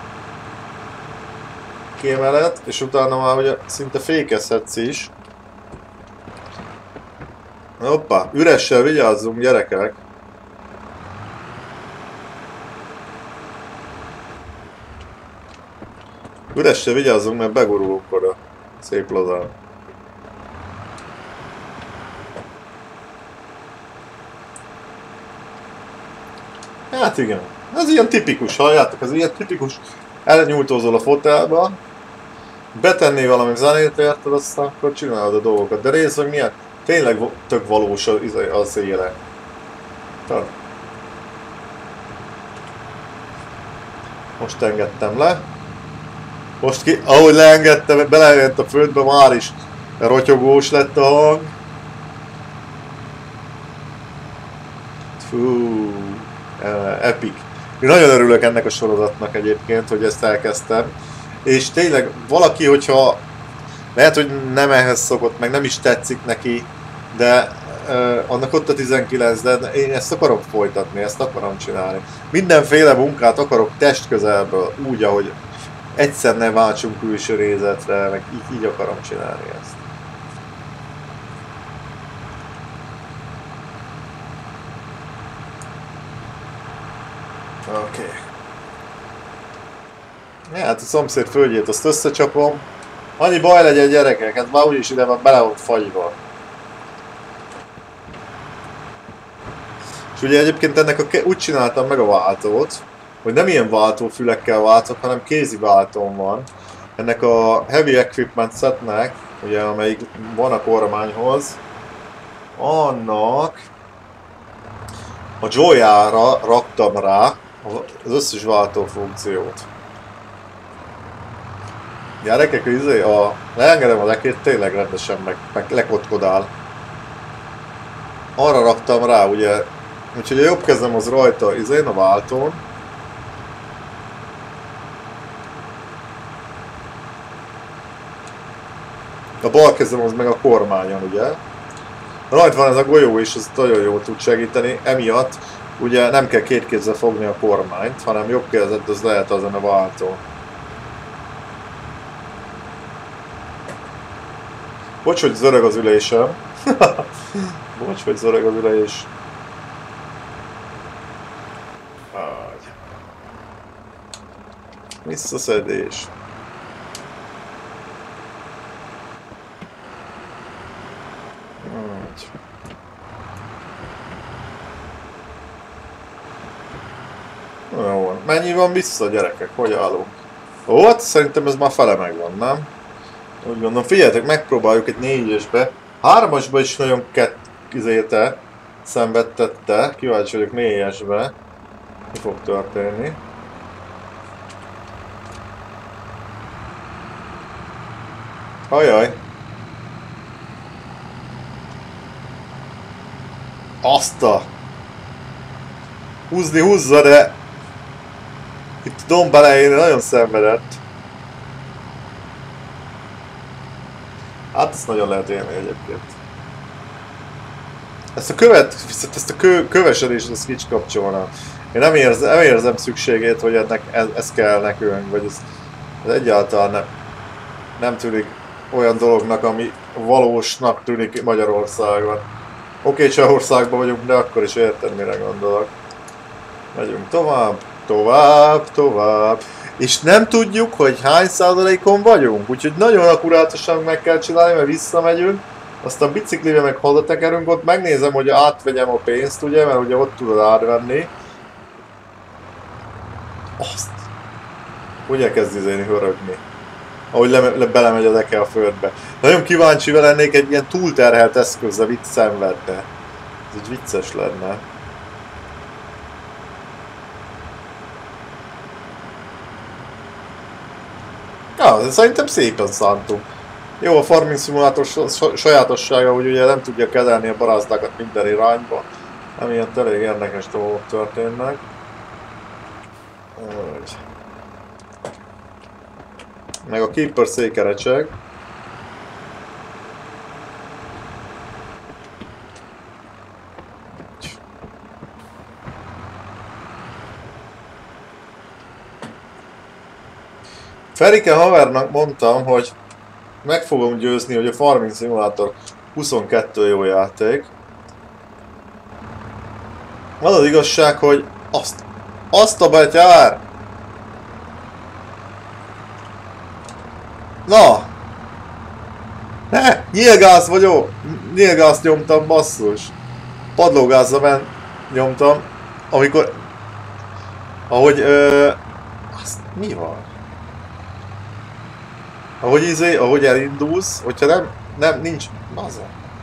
kiemeled, és utána már ugye szinte fékezhetsz is. Hoppá, üressel vigyázzunk, gyerekek! Üressel vigyázzunk, mert begurulunk oda. Szép lazán. Hát igen, ez ilyen tipikus, halljátok, ez ilyen tipikus, elnyújtózol a fotelba, betennél valami zenét, érted, aztán akkor csinálod a dolgokat, de nézd, hogy milyen, tényleg tök valós az éle. Tehát. Most engedtem le, most ki, ahogy leengedtem, beleengedett a földbe, már is rotyogós lett a hang. Fú. Epic. Én nagyon örülök ennek a sorozatnak egyébként, hogy ezt elkezdtem. És tényleg valaki, hogyha lehet, hogy nem ehhez szokott, meg nem is tetszik neki, de uh, annak ott a tizenkilenc, de én ezt akarom folytatni, ezt akarom csinálni. Mindenféle munkát akarok testközelből, úgy, ahogy egyszer ne váltsunk külső nézetre, meg így, így akarom csinálni ezt. Oké. Okay. Hát a szomszéd földjét azt összecsapom. Annyi baj legyen, gyerekek, hát már úgyis ide van bele volt fagyva. És ugye egyébként ennek a úgy csináltam meg a váltót, hogy nem ilyen váltófülekkel váltok, hanem kézi váltón van. Ennek a Heavy Equipment Setnek, ugye amelyik van a kormányhoz, annak a Joy-ára raktam rá az összes váltó funkciót. Gyerekek, izé, a leengedem a lekét, tényleg rendesen meg, meg lekotkodál. Arra raktam rá, ugye, úgyhogy a jobb kezem az rajta izén a váltón. A bal kezem az meg a kormányon, ugye. Rajta van ez a golyó is, ez nagyon jól tud segíteni, emiatt ugye nem kell két kézzel fogni a kormányt, hanem jobb kezed az lehet azon a váltón. Bocs, hogy zörög az ülésem. Bocs, hogy zörög az ülés. Visszaszedés. Jó, mennyi van vissza, gyerekek? Hogy állunk? Ó, hát szerintem ez már fele megvan, nem? Úgy gondolom, figyeljetek, megpróbáljuk egy négyesbe. Hármasba is nagyon kett izéte, szenvedtette. Kíváncsi vagyok négyesbe. Mi fog történni? Ajaj. Azt a... Húzni húzza, de... Itt a domb elején nagyon szenvedett. Hát ezt nagyon lehet élni egyébként. Ezt a követ, viszont ezt a kö, kövesedést ezt kics kapcsolna. Én nem érzem, nem érzem szükségét, hogy ennek ez, ez kell nekünk, vagy ez, ez egyáltalán nem, nem tűnik olyan dolognak, ami valósnak tűnik Magyarországon. Oké, Csehországban vagyunk, de akkor is érted, mire gondolok. Megyünk tovább, tovább, tovább. És nem tudjuk, hogy hány százalékon vagyunk, úgyhogy nagyon akkurátusan meg kell csinálni, mert visszamegyünk. Aztán biciklivel meg hazatekerünk, ott megnézem, hogy átvegyem a pénzt, ugye, mert ugye ott tudod átvenni. Azt. Ugye kezd izéni hörögni. Ahogy le, le, belemegy az eke a földbe. Nagyon kíváncsi lennék egy ilyen túlterhelt eszközzel itt szenvedne. Ez így vicces lenne. Ja, szerintem szépen szántunk. Jó, a Farming Simulator sajátossága, hogy ugye nem tudja kezelni a barázdákat minden irányba. Emiatt elég érdekes dolgok történnek. Úgy. Meg a Keeper székerecseg. Ferike havernak mondtam, hogy meg fogom győzni, hogy a Farming Simulator huszonkettő jó játék. Az az igazság, hogy azt, azt a betyár! Na! Ne! Nyílgáz vagyok! Nyílgáz nyomtam, basszus! Padlógázza ment nyomtam, amikor... Ahogy... Ö, azt mi van? Ahogy izé, ahogy elindulsz, hogyha nem, nem, nincs... Baza.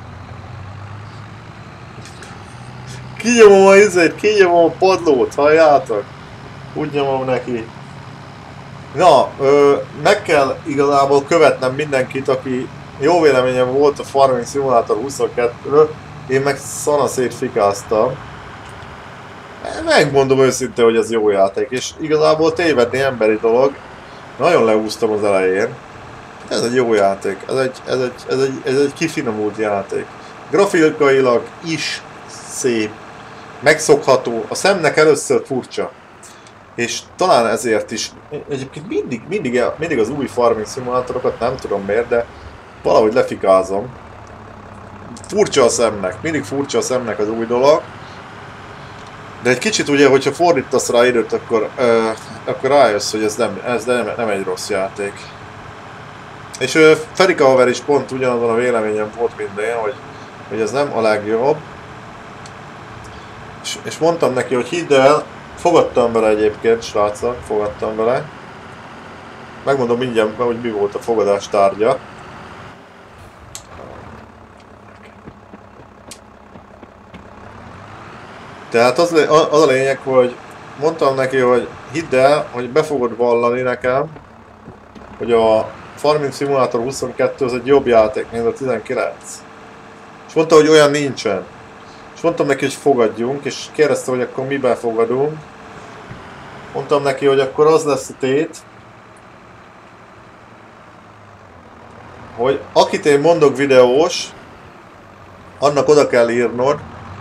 Kinyomom a izét, kinyomom a padlót, halljátok? Úgy nyomom neki. Na, ö, meg kell igazából követnem mindenkit, aki jó véleményem volt a Farming Simulator huszonkettőről, én meg szanaszét fikáztam. Megmondom őszintén, hogy ez jó játék, és igazából tévedni emberi dolog. Nagyon leúztam az elején. Ez egy jó játék, ez egy, ez egy, ez egy, ez egy kifinomult játék. Grafikailag is szép, megszokható, a szemnek először furcsa. És talán ezért is, egyébként mindig, mindig, mindig az új Farming Simulátorokat nem tudom miért, de valahogy lefikázom. Furcsa a szemnek, mindig furcsa a szemnek az új dolog. De egy kicsit ugye, hogyha fordítasz rá időt, akkor, uh, akkor rájössz, hogy ez, nem, ez nem, nem egy rossz játék. És uh, Ferika haver is pont ugyanazon a véleményem volt, mint én, hogy, hogy ez nem a legjobb. És és mondtam neki, hogy hidd el, fogadtam vele egyébként, srácok, fogadtam vele. Megmondom mindjárt, hogy mi volt a fogadás tárgya. Tehát az, az a lényeg, hogy mondtam neki, hogy hidd el, hogy be fogod vallani nekem, hogy a Farming Simulator huszonkettő az egy jobb játék, mint a tizenkilenc. És mondta, hogy olyan nincsen. És mondtam neki, hogy fogadjunk, és kérdezte, hogy akkor miben fogadunk. Mondtam neki, hogy akkor az lesz a tét, hogy akit én mondok videós, annak oda kell írnod,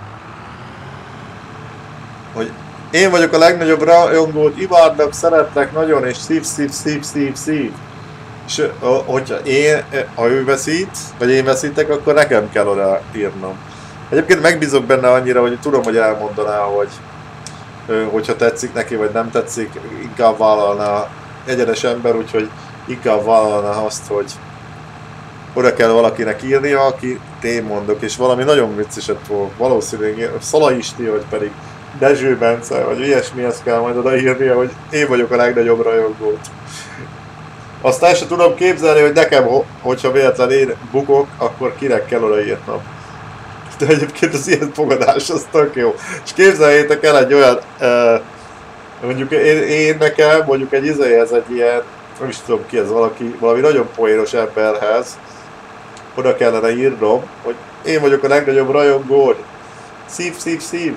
hogy én vagyok a legnagyobb rajongód, imádlak, szeretlek nagyon, és szív, szív, szív, szív, szív. És hogyha én, ha ő veszít, vagy én veszítek, akkor nekem kell oda írnom. Egyébként megbízok benne annyira, hogy tudom, hogy elmondaná, hogy hogyha tetszik neki, vagy nem tetszik, inkább vállalná egyenes ember, úgyhogy inkább vállalná azt, hogy oda kell valakinek írnia, aki én mondok, és valami nagyon vicceset fog, valószínűleg Szalai Isti, vagy pedig Dezső Bence, vagy ilyesmihez kell majd odaírnia, hogy én vagyok a legnagyobb rajongót. Azt el sem tudom képzelni, hogy nekem, hogyha véletlen én bukok, akkor kinek kell odaírnom. De egyébként az ilyen fogadás, az tök jó. És képzeljétek el egy olyan, eh, mondjuk én, én nekem, mondjuk egy izéhez egy ilyen, nem is tudom ki ez, valaki, valami nagyon poénos emberhez, oda kellene írnom, hogy én vagyok a legnagyobb rajongód. Szív, szív, szív.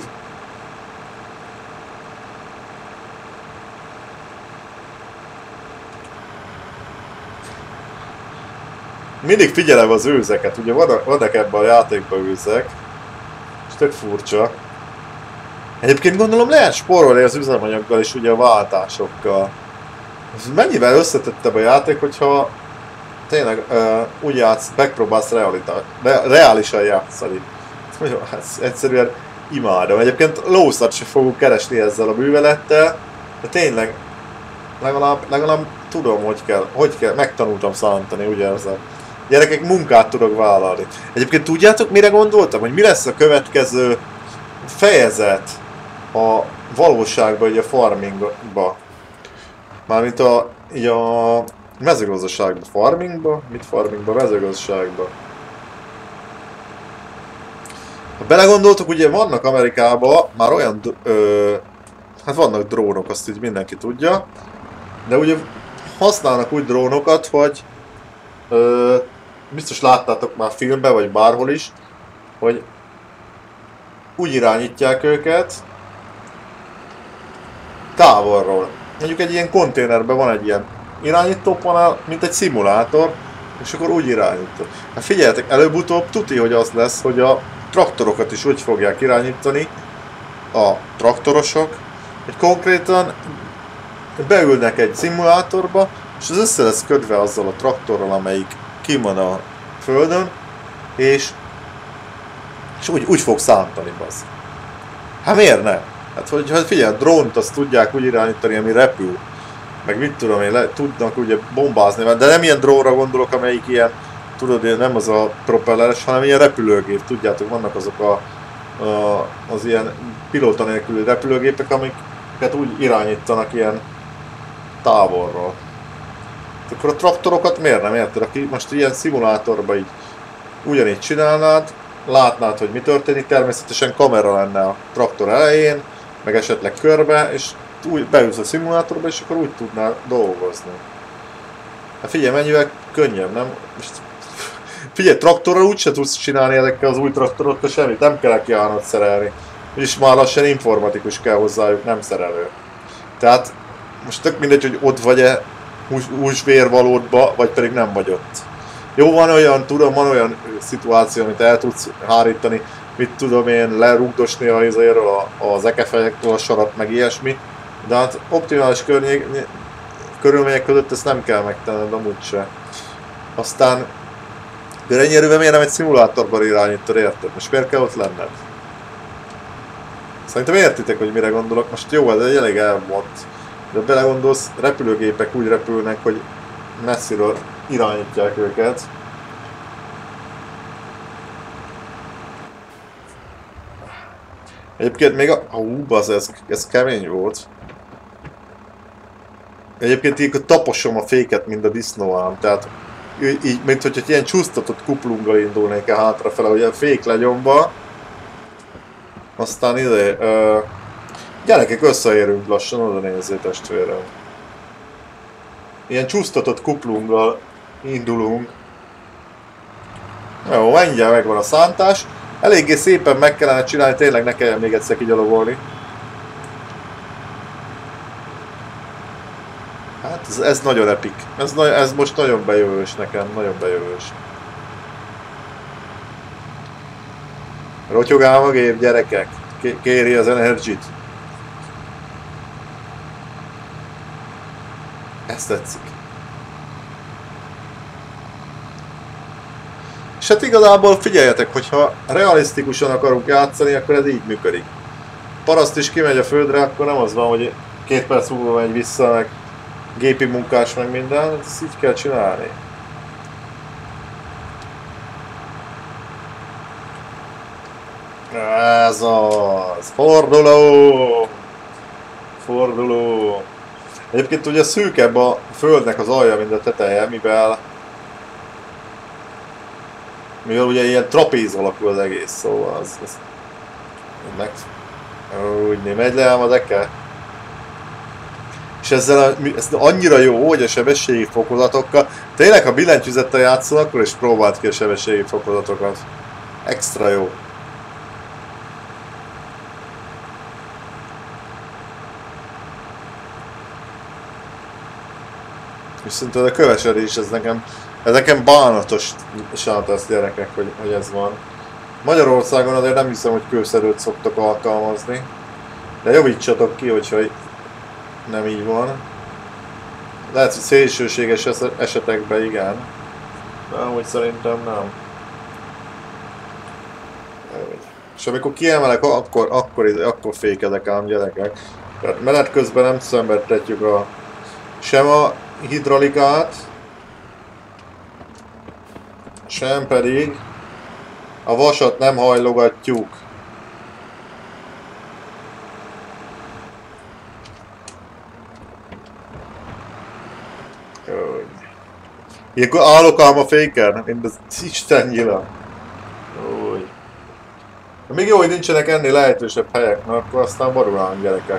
Mindig figyelem az őzeket, ugye vannak, vannak ebben a játékban őzek, és tök furcsa. Egyébként gondolom lehet spórolni az üzemanyaggal és ugye a váltásokkal. Mennyivel összetettebb a játék, hogyha tényleg uh, úgy játsz, megpróbálsz realitá- re reálisan játszani. Hát egyszerűen imádom. Egyébként lószat sem fogunk keresni ezzel a művelettel, de tényleg legalább, legalább tudom, hogy kell, hogy kell, megtanultam szántani, úgy érzem. Gyerekek, munkát tudok vállalni. Egyébként tudjátok, mire gondoltam? Hogy mi lesz a következő fejezet a valóságban, így a farmingba. Mármint a, így a mezőgazdaságban. Farmingba? Mit farmingba? Mezőgazdaságban. Ha belegondoltok, ugye vannak Amerikában már olyan, ö, hát vannak drónok, azt így mindenki tudja. De ugye használnak úgy drónokat, hogy ö, biztos láttátok már filmben, vagy bárhol is, hogy úgy irányítják őket távolról. Mondjuk egy ilyen konténerben van egy ilyen irányítópanel, mint egy szimulátor, és akkor úgy irányítod. Hát figyeljetek, előbb-utóbb tuti, hogy az lesz, hogy a traktorokat is úgy fogják irányítani, a traktorosok, hogy konkrétan beülnek egy szimulátorba, és az össze lesz kötve azzal a traktorral, amelyik kim van a földön, és, és úgy, úgy fog szántani, bazd. Hát miért ne? Hát hogy hát figyelj, a drónt azt tudják úgy irányítani, ami repül. Meg mit tudom én, le, tudnak ugye bombázni, de nem ilyen drónra gondolok, amelyik ilyen, tudod, nem az a propelleres, hanem ilyen repülőgép, tudjátok, vannak azok a, a az ilyen pilóta nélküli repülőgépek, amiket úgy irányítanak ilyen távolról. Akkor a traktorokat miért nem érted? Aki most ilyen szimulátorban így ugyanígy csinálnád, látnád, hogy mi történik, természetesen kamera lenne a traktor elején, meg esetleg körbe, és úgy beülsz a szimulátorba, és akkor úgy tudnál dolgozni. Hát figyelj, mennyivel könnyebb, nem? Most figyelj, traktorral úgyse tudsz csinálni ezekkel az új traktorokkal semmit, nem kell kiállnod szerelni. És már lassan informatikus kell hozzájuk, nem szerelő. Tehát most tök mindegy, hogy ott vagy-e húsvérvalódba, vagy pedig nem vagy ott. Jó, van olyan, tudom, van olyan szituáció, amit el tudsz hárítani, mit tudom én, lerugdosni a izéről, az ekefejekről a sarat, meg ilyesmi, de hát optimális környék, körülmények között ezt nem kell megtenned, amúgy se. Aztán görenyerőben miért nem egy szimulátorban irányítod, érted? Most miért kell ott lenned? Szerintem értitek, hogy mire gondolok. Most jó, ez egy elég elmond. De belegondolsz, repülőgépek úgy repülnek, hogy messziről irányítják őket. Egyébként még a... Hú, az ez, ez kemény volt. Egyébként így taposom a féket, mint a disznóám, tehát így, mint hogyha ilyen csúsztatott kuplunggal indulnék el hátrafele, hogy a fék legyomba. Aztán ide... Ö, gyerekek, összeérünk lassan, oda nézzé testvérem. Ilyen csúsztatott kuplunggal indulunk. Jó, mindjárt megvan a szántás. Eléggé szépen meg kellene csinálni, tényleg ne kelljen még egyszer kigyalogolni. Hát ez, ez nagyon epik. Ez, ez most nagyon bejövős nekem, nagyon bejövős. Rotyogál a gép, gyerekek. Kéri az energit. Ez tetszik. És hát igazából figyeljetek, hogyha realisztikusan akarunk játszani, akkor ez így működik. Paraszt is kimegy a földre, akkor nem az van, hogy két perc múlva megy vissza, meg gépi munkás, meg minden, ezt így kell csinálni. Ez az! Forduló! Forduló! Egyébként ugye szűkebb a földnek az alja, mint a teteje, mivel mivel ugye ilyen trapéz alakú az egész, szóval az... az meg... Úgy nem megy le ám az eke. És ezzel a, ez annyira jó, hogy a sebességi fokozatokkal... Tényleg, ha billentyűzettel játszol, akkor is próbáld ki a sebességi fokozatokat. Extra jó. Viszont a kövesedés, ez nekem... Ez nekem bánatos sátasz, gyerekek, hogy, hogy ez van. Magyarországon azért nem hiszem, hogy kőszerőt szoktak alkalmazni. De javítsatok ki, hogyha nem így van. Lehet, hogy szélsőséges esetekben igen. De amúgy szerintem nem. És amikor kiemelek, akkor, akkor, akkor fékezek ám, gyerekek. Tehát menet közben nem szenvedtetjük a, sem a hidraulikát, sem pedig a vasat nem hajlogatjuk. Ilyenkor állok ám a féken, mint az Isten nyila. Úgy. Még jó, hogy nincsenek ennél lehetősebb helyek, mert akkor aztán barulálunk, gyerekek.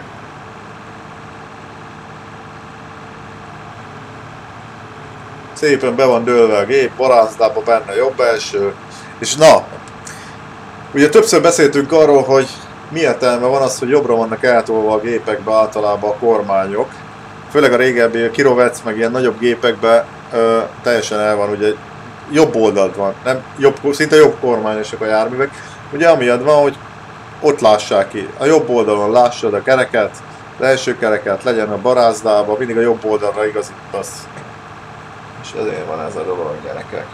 Szépen be van dőlve a gép, barázdába benne jobb első. És na, ugye többször beszéltünk arról, hogy mi értelme van az, hogy jobbra vannak eltolva a gépekbe általában a kormányok. Főleg a régebbi a Kirovec, meg ilyen nagyobb gépekben ö, teljesen el van, ugye jobb oldalt van, nem, jobb, szinte jobb kormányosak a járművek. Ugye amiatt van, hogy ott lássák ki, a jobb oldalon lássad a kereket, az első kereket legyen a barázdában, mindig a jobb oldalra igazítasz. És ezért van ez a dolog, gyerekek.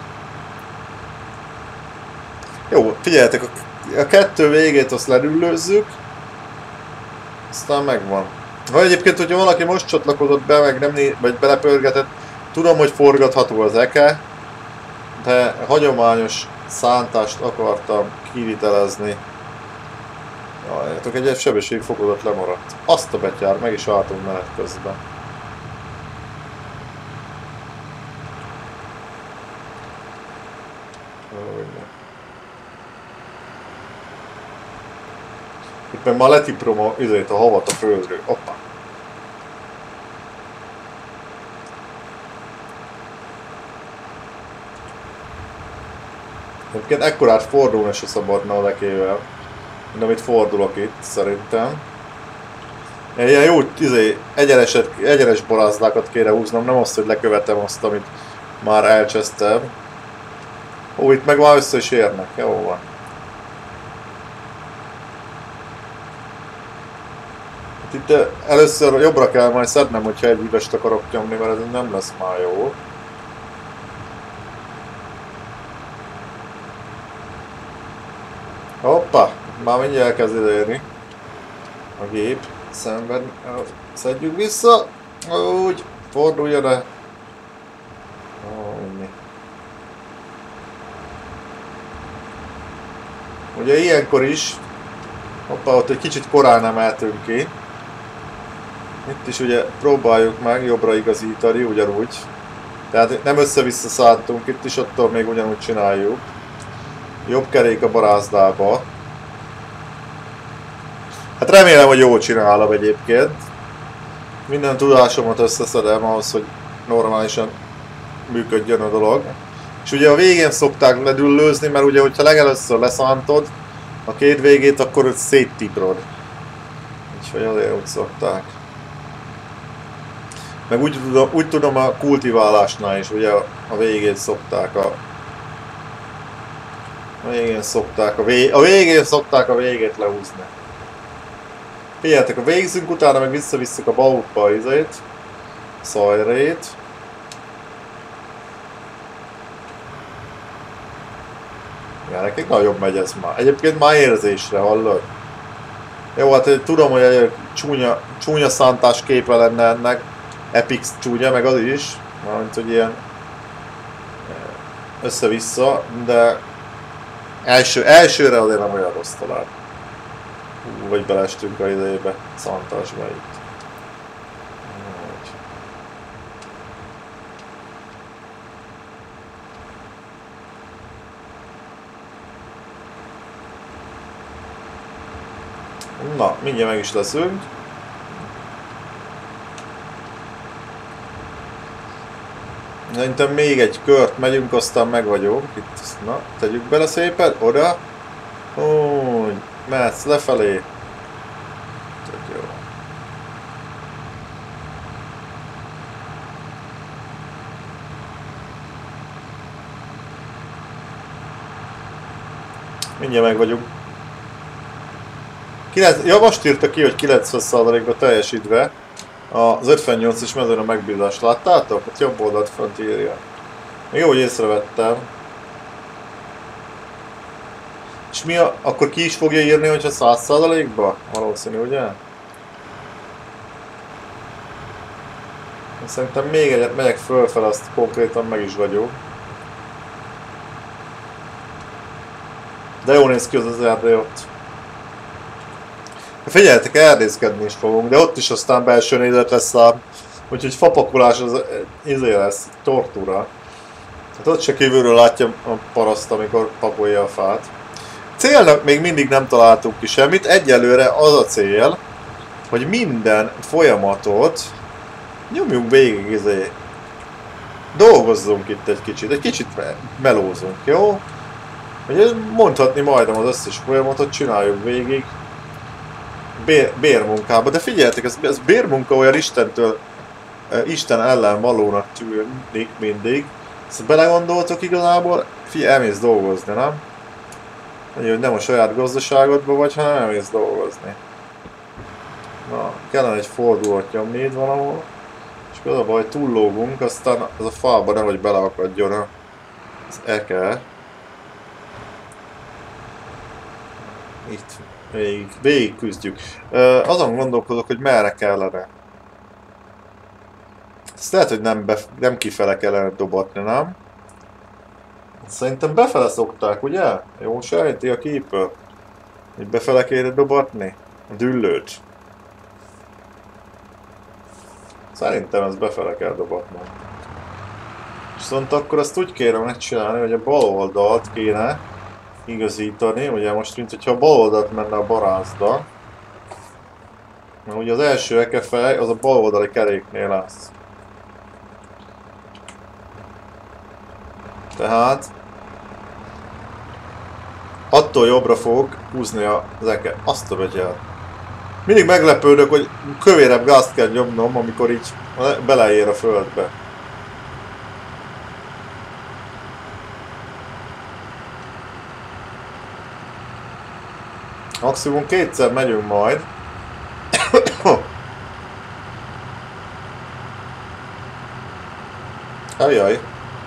Jó, figyeljetek, a kettő végét azt ledüllőzzük, aztán megvan. Ha egyébként, hogyha valaki most csatlakozott be, meg nem né vagy belepörgetett, tudom, hogy forgatható az eke, de hagyományos szántást akartam kivitelezni. Jajjátok, egy sebességfokozat lemaradt. Azt a betyár, meg is álltunk menet közben. Itt meg már letiprom a, a havat a földről. Hoppá! Egyébként ekkorát fordulni se szabadna a lekével, mint amit fordulok itt, szerintem. Ilyen jó izé, egyeneset, egyenes barázdákat kéne húznom, nem azt, hogy lekövetem azt, amit már elcsesztem. Ó, itt meg már össze is érnek, jó van. Itt először jobbra kell majd szednem, hogyha egy üvest akarok nyomni, mert ez nem lesz már jó. Hoppá! Már mindjárt elkezd elérni a gép. Szenved. Szedjük vissza. Úgy. Forduljon le. Ugye ilyenkor is Hoppá, ott egy kicsit korán emeltünk ki. Itt is ugye próbáljuk meg jobbra igazítani, ugyanúgy. Tehát nem össze-vissza szálltunk, itt is attól még ugyanúgy csináljuk. Jobb kerék a barázdába. Hát remélem, hogy jól csinálom egyébként. Minden tudásomat összeszedem ahhoz, hogy normálisan működjön a dolog. És ugye a végén szokták ledüllőzni, mert ugye, hogyha legelőször leszántod a két végét, akkor őt széttiprod. Úgyhogy azért úgy szokták. Meg úgy tudom, úgy tudom a kultiválásnál is, ugye a végén szokták a... A végén szokták a, vé... a végén szokták a végét lehúzni. Figyeljetek, a végzünk, utána meg visszavisszük a balukba a izét, szajrét. Ja, nekik nagyobb megy ez már. Egyébként már érzésre, hallod? Jó, hát tudom, hogy egy csúnya, csúnya szántás képe lenne ennek. Epic csúnya, meg az is. Mármint, hogy ilyen össze-vissza, de első, elsőre azért nem olyan rossz talán. Hú, vagy belestünk a idejébe, szántásba itt. Na, mindjárt meg is leszünk. Szerintem még egy kört megyünk, aztán meg vagyunk. Itt, na, tegyük bele szépen, oda. Úgy, mehetsz lefelé. Tök jó. Mindjárt meg vagyunk. Ja, most írta ki, hogy kilencven százalékba teljesítve az ötvennyolcas mezőn a megbízást. Láttátok? Hát jobb oldalt fönt írja. Még jó, hogy észrevettem. És mi a... akkor ki is fogja írni, hogyha száz százalékba? Valószínű, ugye? Szerintem még egyet megyek fölfel, azt konkrétan meg is vagyok. De jó néz ki az az erdély ott. Figyeljetek, erdészkedni is fogunk, de ott is aztán belső nézet lesz a... Úgyhogy fapakolás az izé lesz, tortúra. Hát ott se kívülről látja a paraszt, amikor pakolja a fát. Célnak még mindig nem találtunk ki semmit, egyelőre az a cél, hogy minden folyamatot nyomjunk végig, izé. Dolgozzunk itt egy kicsit, egy kicsit melózunk, jó? Ugye mondhatni majdnem az összes folyamatot, csináljuk végig. Bér, bérmunkába, de figyeljetek, ez, ez bérmunka olyan Istentől, Isten ellen valónak tűnik mindig. Ezt belegondoltok igazából, figyelj, elmész dolgozni, nem? Mondja, hogy nem a saját gazdaságodban vagy, hanem elmész dolgozni. Na, kellene egy fordulat nyomni itt valahol. És az a baj, túllógunk, aztán az a fába nehogy beleakadjon az eke. Itt. Végig, végig küzdjük. Uh, azon gondolkodok, hogy merre kellene. Ezt lehet, hogy nem, bef nem kifele kellene dobatni, nem? Szerintem befele szokták, ugye? Jó sejti a képől. Hogy befele kéne dobatni? A düllőt. Szerintem ezt befele kell dobatnom. Viszont akkor azt úgy kéne megcsinálni, hogy a bal oldalt kéne igazítani, ugye most mint hogyha a bal oldalt menne a barázda. Mert ugye az első ekefej az a bal oldali keréknél lesz. Tehát attól jobbra fog húzni az eke. Azt a begyel. Mindig meglepődök, hogy kövérebb gázt kell nyomnom, amikor így beleér a földbe. Maximum kétszer megyünk majd. Ajjaj.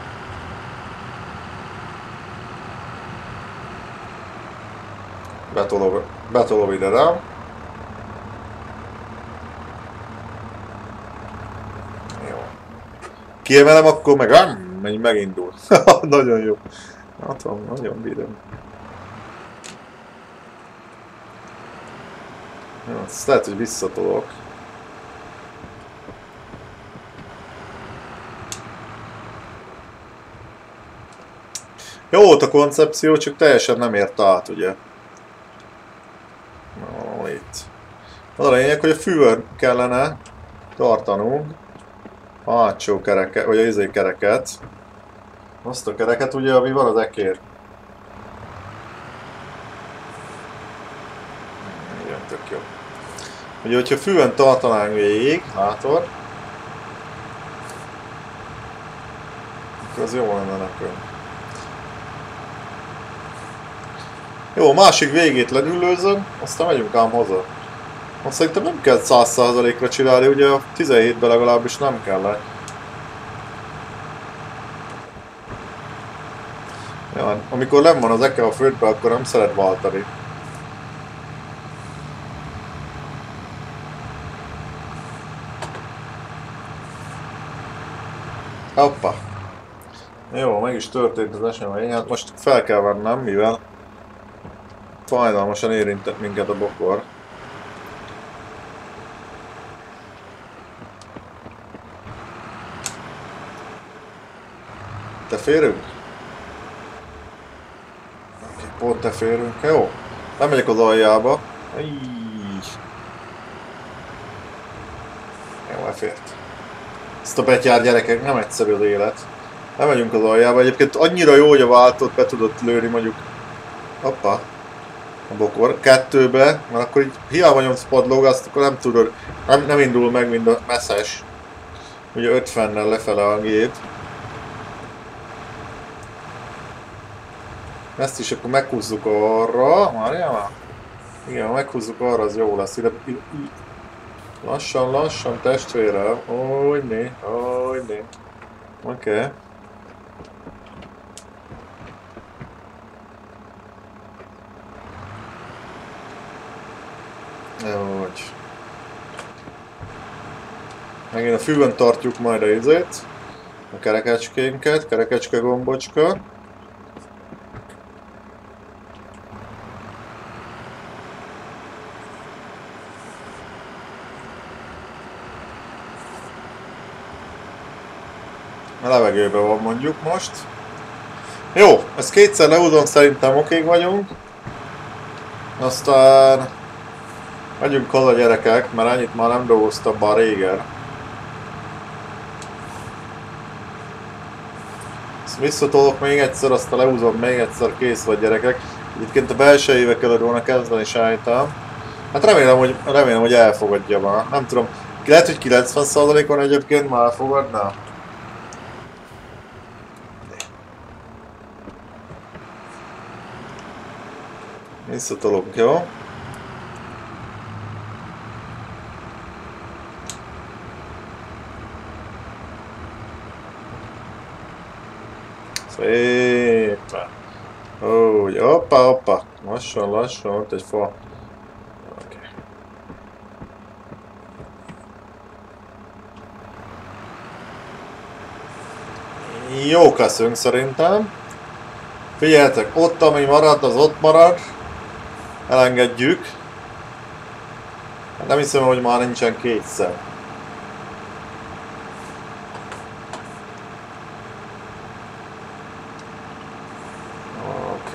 Betolom, betolom ide rám. Jó. Kiemelem, akkor meg ám, megy megindul. Nagyon jó. Hát van, nagyon bírom. Jó, ezt lehet, hogy visszatolok. Jó volt a koncepció, csak teljesen nem ért át, ugye? No, itt. Az a lényeg, hogy a fűvön kellene tartanunk a hátsó kereket, vagy a izé kereket. Azt a kereket ugye, ami van az ekér. Igen, tök jó. Ugye, hogyha fűvön tartanánk végig, látod? Akkor az jó lenne nekünk. Jó, a másik végét ledüllőzöm, aztán megyünk ám haza. Azt szerintem nem kell száz százalékra csinálni, ugye a tizenhétben legalábbis nem kellett. Ja, amikor nem van az eke a földbe, akkor nem szeret váltani. Hoppa! Jó, meg is történt az esemény, hát most fel kell vennem, mivel fájdalmasan érintett minket a bokor. Te férünk? Oké, pont te férünk. Jó. Nem megyek az aljába. Íííí. Jó, elfért. Ezt a betyár gyerekek, nem egyszerű az élet. Nem megyünk az aljába. Egyébként annyira jó, hogy a váltót be tudott lőni mondjuk. Hoppa. A bokor. Kettőbe. Mert akkor így hiába nyomsz padlógaszt, akkor nem tudod. Nem, nem indul meg, mint a messzes. Ugye ötvennel lefele a gép. Ezt is akkor meghúzzuk arra. Várjál már? Igen, ha meghúzzuk arra, az jó lesz. Ide, ide, ide. Lassan, lassan, testvérem. Hogyne, hogyne. Oké. Okay. Úgy. Megint a fűben tartjuk majd a izét. A kerekecskénket, kerekecske gombocska. A levegőben van mondjuk most. Jó, ezt kétszer leúzom, szerintem okék vagyunk. Aztán megyünk haza gyerekek, mert ennyit már nem dolgoztam már régen. Ezt visszatolok még egyszer, aztán leúzom még egyszer, kész vagy gyerekek. Egyébként a belső éve kellett volna kezdeni sájtám. Hát remélem, hogy, remélem, hogy elfogadja már. Nem tudom, lehet, hogy kilencven százalékon egyébként már elfogadná. Visszatolok, jó? Szépen. Úgy, hoppa, hoppa. Lassan, lassan, ott egy fa. Okay. Jó leszünk szerintem. Figyeljetek, ott ami marad, az ott marad. Elengedjük. Nem hiszem, hogy már nincsen kétszer. Okay.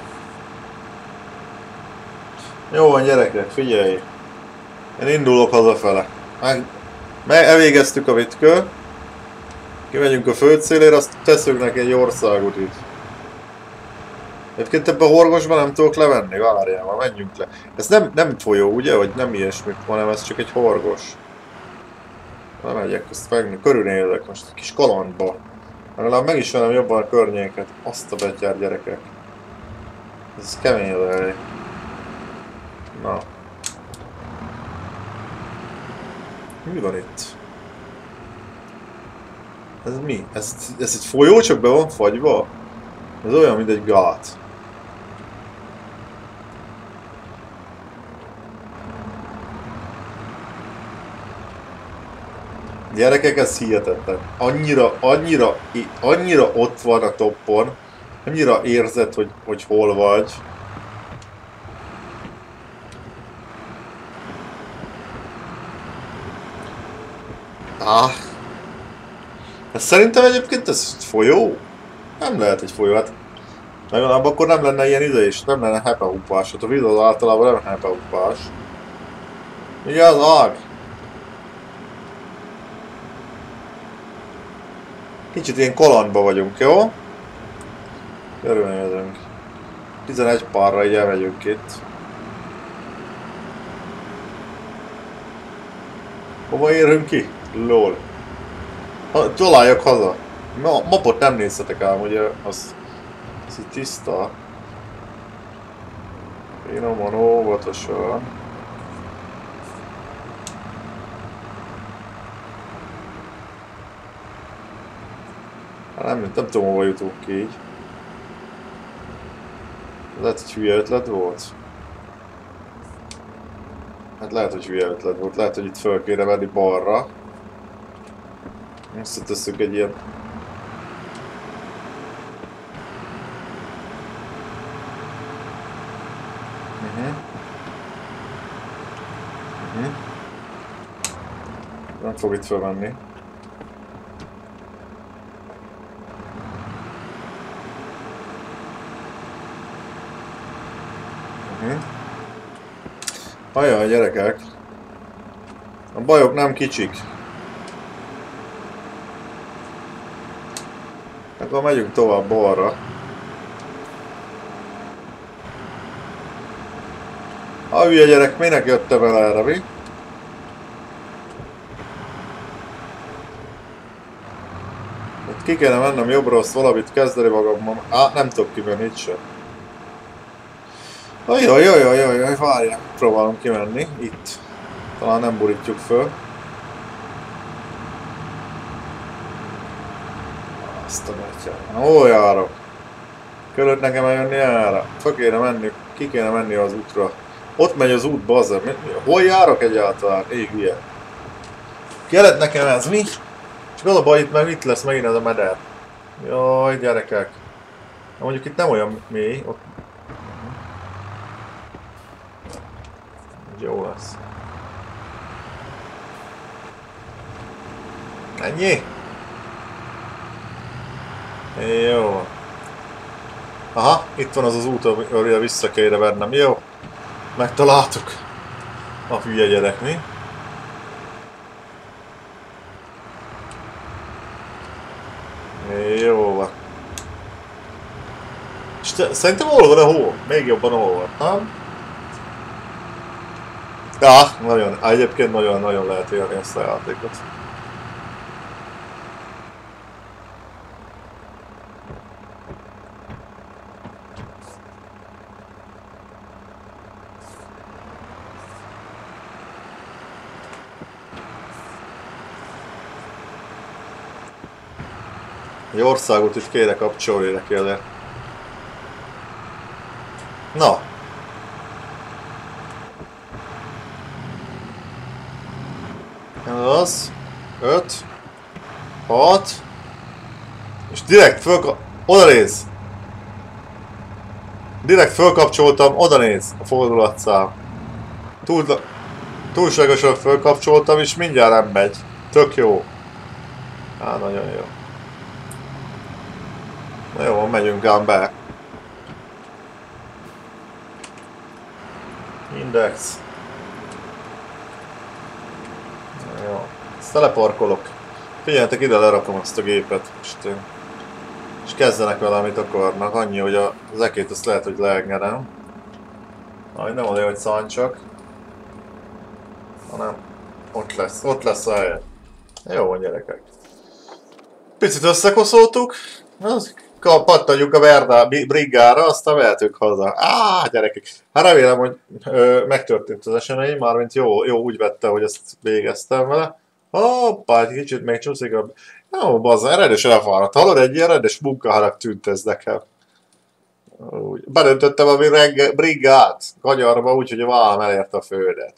Jó van gyerekek, figyelj! Én indulok hazafele. Meg, meg elvégeztük a vitkő. Kimegyünk a földszélére, azt teszünk neki egy országot itt. Egyébként ebben a horgosban nem tudok levenni, várjál, már menjünk le. Ez nem, nem folyó, ugye? Vagy nem ilyesmi, hanem ez csak egy horgos. Lemegyek, azt meg körülnézek most egy kis kalandba. Legalább megismerem jobban a környéket. Azt a betyár gyerekek. Ez kemény az elég. Na. Mi van itt? Ez mi? Ez, ez egy folyó, csak be van fagyva? Ez olyan, mint egy gát. Gyerekek, ez hihetetlen. Annyira, annyira, annyira ott van a toppon. Annyira érzed, hogy, hogy hol vagy. Ah. Ez szerintem egyébként ez folyó? Nem lehet egy folyó, hát legalább akkor nem lenne ilyen ide is, nem lenne hepeupás. Hát a videó általában nem hepeupás. Mi az ág? Kicsit ilyen kalandba vagyunk, jó? Körülnézünk. tizenegy párra így elmegyünk itt. Hova érünk ki? Lol. Ha, találjak haza. Ma, mapot nem nézhetek ám, ugye az, az itt tiszta. Finoman, óvatosan. Hát nem, nem tudom, hova jutunk ki így. Lehet, hogy hülye ötlet volt. Hát lehet, hogy hülye ötlet volt. Lehet, hogy itt föl kéne venni balra. Összetesszük egy ilyen... Uh-huh. Uh-huh. Nem fog itt fölmenni. Uh-huh. Ajaj, gyerekek! A bajok nem kicsik. Akkor megyünk tovább balra. A hülye gyerek, minek jöttem el erre, mi? Itt ki kéne mennem jobbra, azt valamit kezdeni magammal. Á, nem tudok kimenni itt sem. Ajaj, ajaj, ajaj, várjál, próbálom kimenni. Itt. Talán nem borítjuk föl. Azt a betyár. Hol járok? Körülött nekem eljönni erre. Föl kéne menni, ki kéne menni az útra. Ott megy az út, bazzer. Hol járok egyáltalán? Ég ilyen. Kellett nekem ez, mi? Csak az a baj, itt meg itt lesz megint ez a meder. Jaj, gyerekek. Na, mondjuk itt nem olyan mély. Ott... Jó lesz. Ennyi? Jó. Aha, itt van az az út, amire vissza kéne vennem. Jó. Megtaláltuk. A hülye gyerek, mi? Jó van. És te, szerintem hol van a hó? Még jobban hol van, nem? Ja, nagyon, egyébként nagyon-nagyon lehet élni ezt a játékot. Egy országot is kéne kapcsolni neki ezért. Na. Az. öt. hat. És direkt fölkap... Oda néz! Direkt fölkapcsoltam, oda néz a fordulatszám. Túl... Túlságosan fölkapcsoltam és mindjárt nem megy. Tök jó. Á, nagyon jó. Na jó, megyünk ám be. Index. Na jó. Ezt teleparkolok. Figyeljetek, ide lerakom azt a gépet. És, és kezdenek vele, amit akarnak. Annyi, hogy az ekét azt lehet, hogy leengedem. Aj, nem olyan, hogy száncsak. Hanem ott lesz, ott lesz a helye. Jó van, gyerekek. Picit összekoszoltuk. Az pattanjuk a Verda Briggára, aztán mehetünk haza. Á, gyerekek! Hát remélem, hogy ö, megtörtént az esemény, mármint jó, jó úgy vette, hogy ezt végeztem vele. Hoppá, egy kicsit még csúszik a... Jó, bazzán, rendes elfáradt. Hallod, egy ilyen rendes munkahának tűnt ez nekem. Bedöntöttem a Briggát kanyarba, úgyhogy a vállam elérte a földet.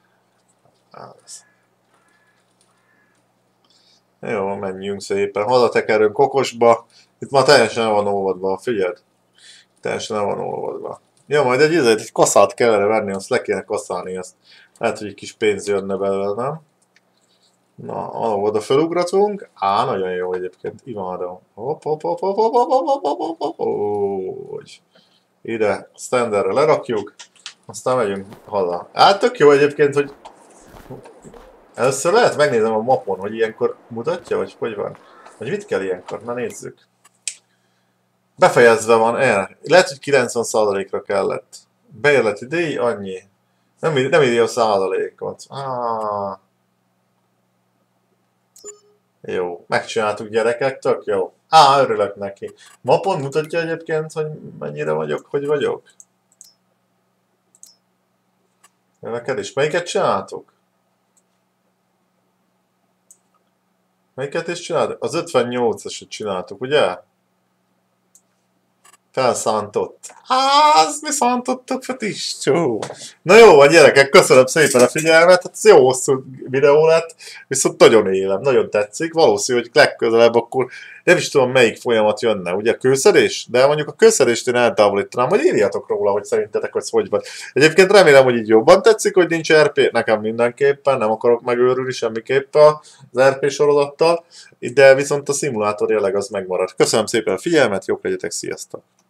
Jó, menjünk szépen. Hazatekerünk Kokosba. Itt már teljesen el van olvadva, figyeld. Teljesen el van olvadva. Ja, majd egy, egy kaszát kellene venni, azt le kéne kaszálni, azt lehet, hogy egy kis pénz jönne belőle, nem? Na, oda felugratunk. Á, nagyon jó egyébként. Imádom. Hopp, hopp, hopp, hopp, hopp, hopp, hopp, hopp, hopp, hopp, hopp. Ide, standardre lerakjuk. Aztán megyünk haza. Hát tök jó egyébként, hogy először lehet megnézem a mapon, hogy ilyenkor mutatja, vagy hogy van. Vagy mit kell ilyenkor? Na nézzük. Befejezve van el. Lehet, hogy kilencven százalékra kellett. Beérleti díj, annyi. Nem, nem írja a százalékot. Ah. Jó, megcsináltuk gyerekek, tök jó. Á, örülök neki. Mapon mutatja egyébként, hogy mennyire vagyok, hogy vagyok. Neked is. Melyiket csináltuk? Melyiket is csináltuk? Az ötvennyolcasat csináltuk, ugye? Felszántott. Á, azt mi szántottuk fel is, csó. Na jó van gyerekek, köszönöm szépen a figyelmet, hát ez jó hosszú videó lett, viszont nagyon élem, nagyon tetszik, valószínű, hogy legközelebb akkor nem is tudom melyik folyamat jönne, ugye kőszedés? De mondjuk a kőszedést én eltávolítanám, hogy írjatok róla, hogy szerintetek az hogy van. Egyébként remélem, hogy így jobban tetszik, hogy nincs er pé, nekem mindenképpen, nem akarok megőrülni semmiképpen az er pé sorozattal, de viszont a szimulátor jelleg az megmarad. Köszönöm szépen a figyelmet, jók legyetek, sziasztok!